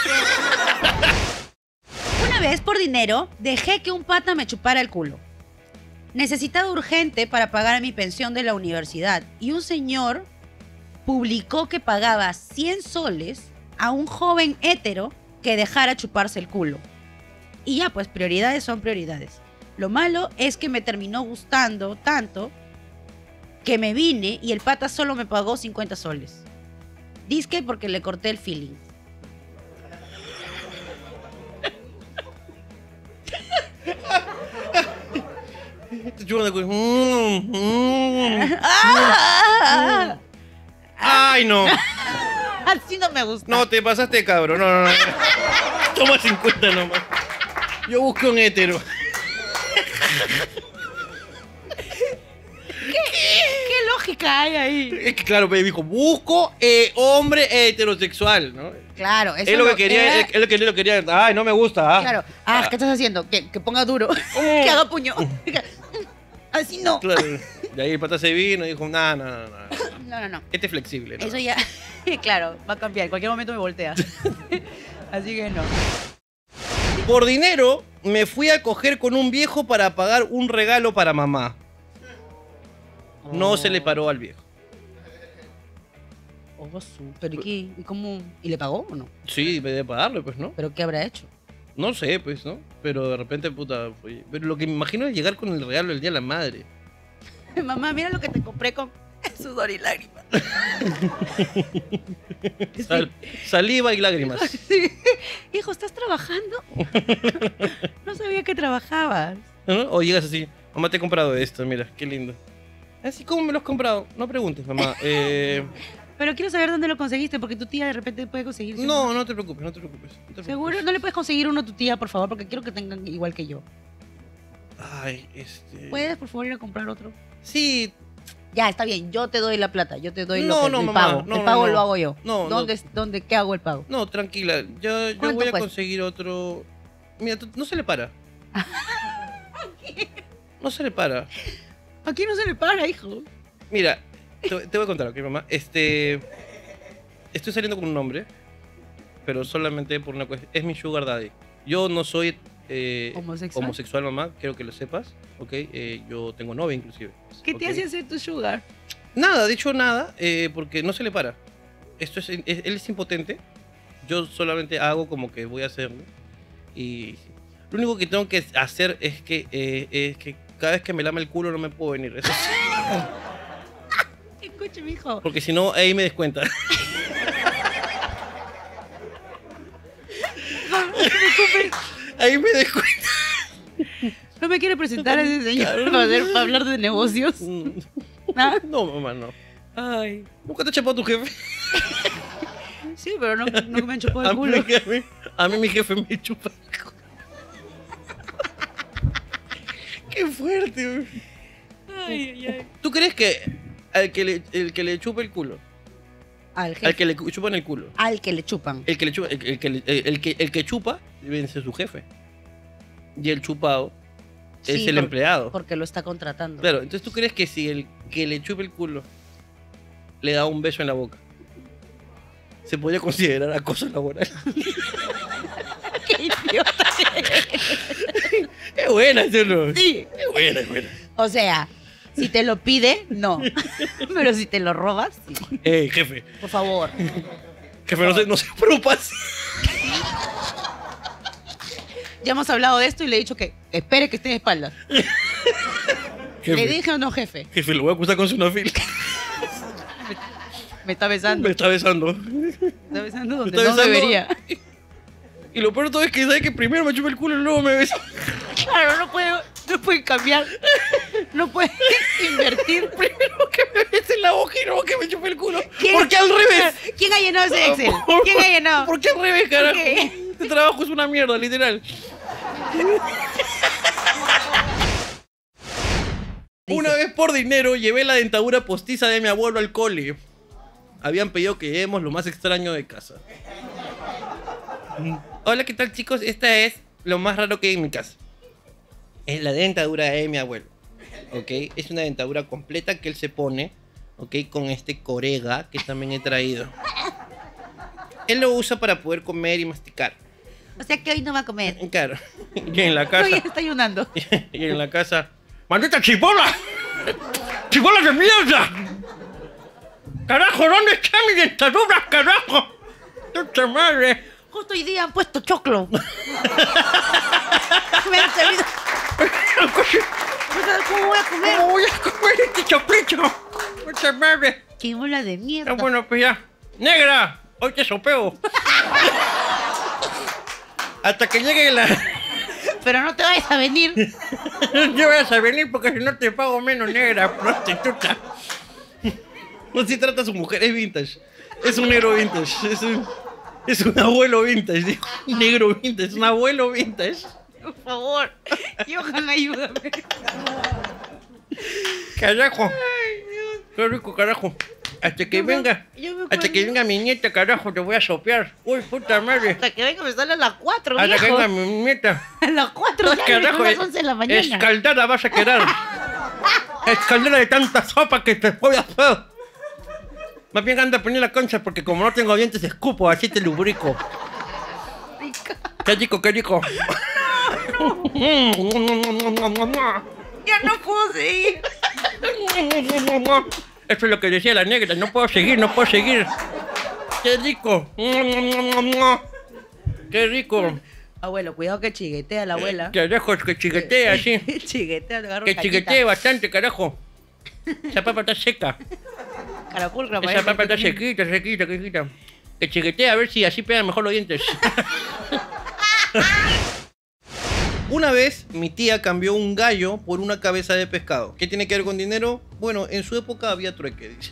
[SPEAKER 1] Una vez, por dinero, dejé que un pata me chupara el culo. Necesitaba urgente para pagar mi pensión de la universidad y un señor publicó que pagaba 100 soles a un joven hétero que dejara chuparse el culo. Y ya, pues prioridades son prioridades. Lo malo es que me terminó gustando tanto que me vine y el pata solo me pagó 50 soles. Dizque porque le corté el feeling.
[SPEAKER 2] Ay, no.
[SPEAKER 1] Así no me gusta.
[SPEAKER 2] No, te pasaste, cabrón. No. Toma 50 nomás. Yo busqué un hétero.
[SPEAKER 1] ¿Qué lógica hay ahí?
[SPEAKER 2] Es que claro, me dijo, busco hombre heterosexual, ¿no?
[SPEAKER 1] Claro, eso
[SPEAKER 2] es lo que quería, es lo que lo quería. Ay, no me gusta.
[SPEAKER 1] Claro. ¿Qué estás haciendo? Que ponga duro. Que haga puño. Así no.
[SPEAKER 2] Claro. Y ahí el pata se vino y dijo, no.
[SPEAKER 1] No.
[SPEAKER 2] Este es flexible, ¿no?
[SPEAKER 1] Eso ya, claro, va a cambiar. En cualquier momento me voltea. Así que no.
[SPEAKER 2] Por dinero, me fui a coger con un viejo para pagar un regalo para mamá. No se le paró al viejo.
[SPEAKER 1] ¿Pero y qué? ¿Y cómo? ¿Y le pagó o no?
[SPEAKER 2] Sí, debe pagarle, pues, ¿no?
[SPEAKER 1] ¿Pero qué habrá hecho?
[SPEAKER 2] No sé, pues, ¿no? Pero de repente, puta, fue... Pero lo que me imagino es llegar con el regalo del Día de la Madre.
[SPEAKER 1] Mamá, mira lo que te compré con sudor y lágrimas.
[SPEAKER 2] Saliva y lágrimas.
[SPEAKER 1] Sí. Hijo, ¿estás trabajando? No sabía que trabajabas.
[SPEAKER 2] ¿No? O llegas así, mamá, te he comprado esto, mira, qué lindo. Así, ¿cómo me lo has comprado? No preguntes, mamá.
[SPEAKER 1] Pero quiero saber dónde lo conseguiste, porque tu tía de repente puede conseguir.
[SPEAKER 2] No te preocupes.
[SPEAKER 1] ¿Seguro? ¿No le puedes conseguir uno a tu tía, por favor? Porque quiero que tengan igual que yo.
[SPEAKER 2] Ay,
[SPEAKER 1] ¿Puedes, por favor, ir a comprar otro?
[SPEAKER 2] Sí.
[SPEAKER 1] Ya, está bien. Yo te doy la plata. Yo te doy el
[SPEAKER 2] mamá,
[SPEAKER 1] pago. El pago lo hago yo.
[SPEAKER 2] No.
[SPEAKER 1] ¿Qué hago el pago?
[SPEAKER 2] No, tranquila. Yo voy a conseguir otro. Mira, no se le para. No se le para.
[SPEAKER 1] Aquí no se le para, hijo.
[SPEAKER 2] Mira, te voy a contar, ¿ok, mamá? Estoy saliendo con un hombre, pero solamente por una cuestión. Es mi sugar daddy. Yo no soy homosexual, mamá. Quiero que lo sepas, ¿ok? Yo tengo novia, inclusive.
[SPEAKER 1] ¿Qué te hace hacer tu sugar?
[SPEAKER 2] Nada, de hecho nada, porque no se le para. Él es impotente. Yo solamente hago como que voy a hacerlo. Y lo único que tengo que hacer es que cada vez que me lama el culo no me puedo venir. Eso sí.
[SPEAKER 1] Escúchame, hijo.
[SPEAKER 2] Porque si no, ahí me descuenta. Ahí me descuenta.
[SPEAKER 1] ¿No me quiere presentar a ese señor para hablar de negocios? ¿Ah?
[SPEAKER 2] No, mamá, no.
[SPEAKER 1] Ay.
[SPEAKER 2] ¿Nunca te ha chapado tu jefe?
[SPEAKER 1] Sí, pero no me han chupado el culo.
[SPEAKER 2] A mí mi jefe me chupa el culo. ¡Qué fuerte!
[SPEAKER 1] Ay.
[SPEAKER 2] ¿Tú crees que el que le chupa el culo?
[SPEAKER 1] Al jefe.
[SPEAKER 2] Al que le chupan el culo.
[SPEAKER 1] Al que le chupan.
[SPEAKER 2] El que chupa debe ser su jefe. Y el chupado es el empleado.
[SPEAKER 1] Porque lo está contratando.
[SPEAKER 2] Claro, entonces ¿tú crees que si el que le chupa el culo le da un beso en la boca, se podría considerar acoso laboral?
[SPEAKER 1] ¡Qué idiota!
[SPEAKER 2] Es buena, ¿no?
[SPEAKER 1] Sí.
[SPEAKER 2] Es buena.
[SPEAKER 1] O sea, si te lo pide, no. Pero si te lo robas, sí.
[SPEAKER 2] Jefe.
[SPEAKER 1] Por favor.
[SPEAKER 2] Jefe, no se preocupe.
[SPEAKER 1] Ya hemos hablado de esto y le he dicho que espere que esté de espaldas. ¿Le dije o no, jefe?
[SPEAKER 2] Jefe, lo voy a acusar con sunafil.
[SPEAKER 1] Me está besando.
[SPEAKER 2] Me está besando.
[SPEAKER 1] Está besando donde no debería.
[SPEAKER 2] Y lo peor de todo es que sabe que primero me chupa el culo y luego me besa.
[SPEAKER 1] Claro, no puede cambiar. No puedes invertir.
[SPEAKER 2] Primero que me bese en la boca y luego que me chupe el culo.
[SPEAKER 1] ¿Quién-
[SPEAKER 2] ¿Por qué al revés?
[SPEAKER 1] ¿Quién ha llenado ese Excel? ¿Quién ha llenado?
[SPEAKER 2] ¿Por qué al revés, carajo?
[SPEAKER 1] qué?
[SPEAKER 2] Este trabajo es una mierda, literal. Una vez por dinero llevé la dentadura postiza de mi abuelo al cole. Habían pedido que llevemos lo más extraño de casa. Hola, ¿qué tal, chicos? Esta es lo más raro que hay en mi casa. Es la dentadura de mi abuelo. ¿Ok? Es una dentadura completa que él se pone, ¿ok? Con este corega que también he traído. Él lo usa para poder comer y masticar.
[SPEAKER 1] O sea que hoy no va a comer.
[SPEAKER 2] Claro. Y en la casa...
[SPEAKER 1] Hoy está ayunando.
[SPEAKER 2] Y en la casa... ¡Maldita chipola! ¡Chipola de mierda! ¡Carajo, ¿dónde está mi dentadura, carajo? ¡Puta madre!
[SPEAKER 1] Justo hoy día han puesto choclo. Me han servido. ¿Cómo voy a comer?
[SPEAKER 2] ¿Cómo voy a comer este choclito? ¡Puta madre!
[SPEAKER 1] ¡Qué bola de mierda!
[SPEAKER 2] Ah, bueno, pues ya. ¡Negra! Hoy te sopeo. Hasta que llegue la...
[SPEAKER 1] Pero no te vayas a venir.
[SPEAKER 2] No vayas a venir porque si no te pago menos, negra, prostituta. No se trata a su mujer, es vintage. Es un negro vintage. Es un abuelo vintage, digo. Un negro vintage, es un abuelo vintage.
[SPEAKER 1] Por favor. Johan, ayúdame.
[SPEAKER 2] Carajo. Qué rico, carajo. Hasta que venga. Hasta que venga mi nieta, carajo, te voy a sopear. Uy, puta madre.
[SPEAKER 1] Hasta que venga me sale a las 4,
[SPEAKER 2] Hasta que
[SPEAKER 1] viejo.
[SPEAKER 2] venga mi nieta.
[SPEAKER 1] A las 4 sale,
[SPEAKER 2] Carajo,
[SPEAKER 1] a las 11 de la mañana.
[SPEAKER 2] escaldada vas a quedar. Escaldada de tanta sopa que te voy a hacer. Más bien anda a poner la concha porque como no tengo dientes escupo, así te lubrico. Qué rico, qué rico.
[SPEAKER 1] Ya no puedo seguir.
[SPEAKER 2] Eso es lo que decía la negra, no puedo seguir, no puedo seguir. Qué rico. Qué rico.
[SPEAKER 1] Abuelo, cuidado que chiguetea la abuela.
[SPEAKER 2] Carajo, que chiguetea así.
[SPEAKER 1] Chiguetea, te agarro
[SPEAKER 2] Que
[SPEAKER 1] caquita.
[SPEAKER 2] chiguetee bastante, carajo. Esa papa está seca.
[SPEAKER 1] Carapulcra,
[SPEAKER 2] Esa
[SPEAKER 1] parece
[SPEAKER 2] papa
[SPEAKER 1] que
[SPEAKER 2] está
[SPEAKER 1] tiene.
[SPEAKER 2] sequita, sequita, sequita. Que chiguetee a ver si así pegan mejor los dientes. Una vez mi tía cambió un gallo por una cabeza de pescado. ¿Qué tiene que ver con dinero? Bueno, en su época había trueque, dice.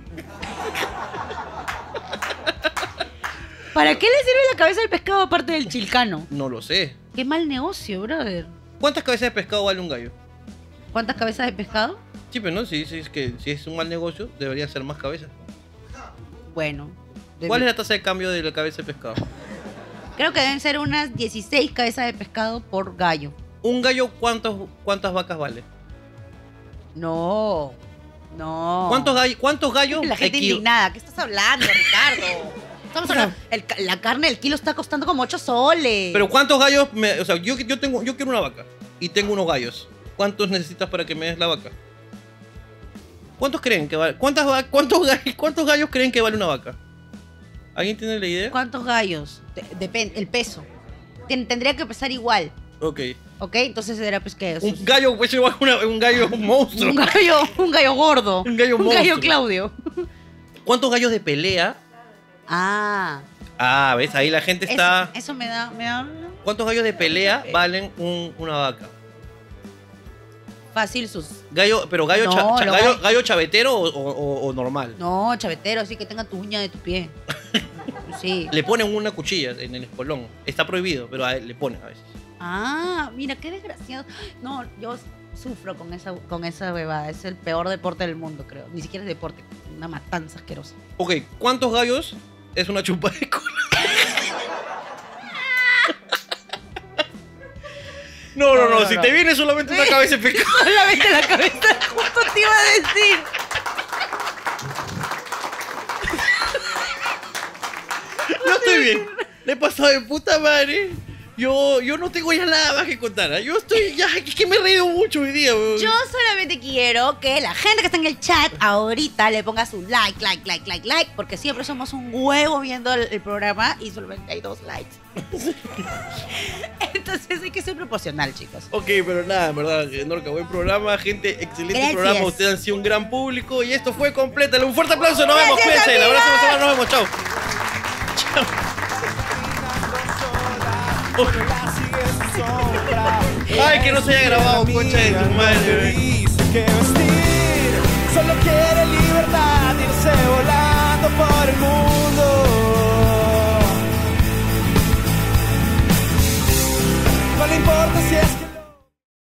[SPEAKER 1] ¿Para qué le sirve la cabeza del pescado aparte del chilcano?
[SPEAKER 2] No lo sé.
[SPEAKER 1] Qué mal negocio, brother.
[SPEAKER 2] ¿Cuántas cabezas de pescado vale un gallo?
[SPEAKER 1] ¿Cuántas cabezas de pescado?
[SPEAKER 2] Sí, pero no, si es un mal negocio, debería ser más cabezas.
[SPEAKER 1] Bueno.
[SPEAKER 2] ¿Cuál es la tasa de cambio de la cabeza de pescado?
[SPEAKER 1] Creo que deben ser unas 16 cabezas de pescado por gallo.
[SPEAKER 2] ¿Un gallo cuántas vacas vale?
[SPEAKER 1] No. No.
[SPEAKER 2] ¿Cuántos gallos?
[SPEAKER 1] La gente indignada. ¿Qué estás hablando, Ricardo? Estamos hablando. La carne del kilo está costando como 8 soles.
[SPEAKER 2] Pero ¿cuántos gallos? O sea, yo quiero una vaca y tengo unos gallos. ¿Cuántos necesitas para que me des la vaca? ¿Cuántos creen que vale? ¿Cuántos gallos creen que vale una vaca? ¿Alguien tiene la idea?
[SPEAKER 1] ¿Cuántos gallos? Depende, el peso. Tendría que pesar igual.
[SPEAKER 2] Ok.
[SPEAKER 1] ¿Ok? Entonces era pues que...
[SPEAKER 2] Un gallo, pues igual un gallo monstruo.
[SPEAKER 1] Un gallo gordo.
[SPEAKER 2] Un gallo
[SPEAKER 1] Un
[SPEAKER 2] monstruo.
[SPEAKER 1] gallo Claudio.
[SPEAKER 2] ¿Cuántos gallos de pelea?
[SPEAKER 1] Ah.
[SPEAKER 2] Ah, ¿ves? Ahí la gente está...
[SPEAKER 1] Eso me da...
[SPEAKER 2] ¿Cuántos gallos de pelea valen una vaca?
[SPEAKER 1] Fácil sus...
[SPEAKER 2] Gallo
[SPEAKER 1] No,
[SPEAKER 2] gallo chavetero o normal.
[SPEAKER 1] No, chavetero, así que tenga tu uña de tu pie. Sí.
[SPEAKER 2] Le ponen una cuchilla en el espolón. Está prohibido, pero le ponen a veces.
[SPEAKER 1] Ah, mira, qué desgraciado. No, yo sufro con esa bebada. Es el peor deporte del mundo, creo. Ni siquiera es deporte. Una matanza asquerosa.
[SPEAKER 2] Ok, ¿cuántos gallos es una chupa de cola? No. Si te viene solamente una cabeza de pescado.
[SPEAKER 1] Solamente la cabeza. Justo te iba a decir.
[SPEAKER 2] Yo estoy bien. Le he pasado de puta madre. Yo no tengo ya nada más que contar. ¿Eh? Yo estoy ya... Es que me he reído mucho hoy día, weón.
[SPEAKER 1] Yo solamente quiero que la gente que está en el chat ahorita le ponga su like, porque siempre somos un huevo viendo el programa y solamente hay 2 likes. Entonces hay que ser proporcional, chicos.
[SPEAKER 2] Ok, pero nada, en verdad, Norca, buen programa, gente, excelente
[SPEAKER 1] Gracias.
[SPEAKER 2] programa. Ustedes han sido un gran público y esto fue Complétalo. Un fuerte aplauso, nos vemos, cuídense. La abrazo, nos vemos, chao. Chao. Ay, que no se haya grabado, concha de tu madre.
[SPEAKER 3] mundo. No le importa si es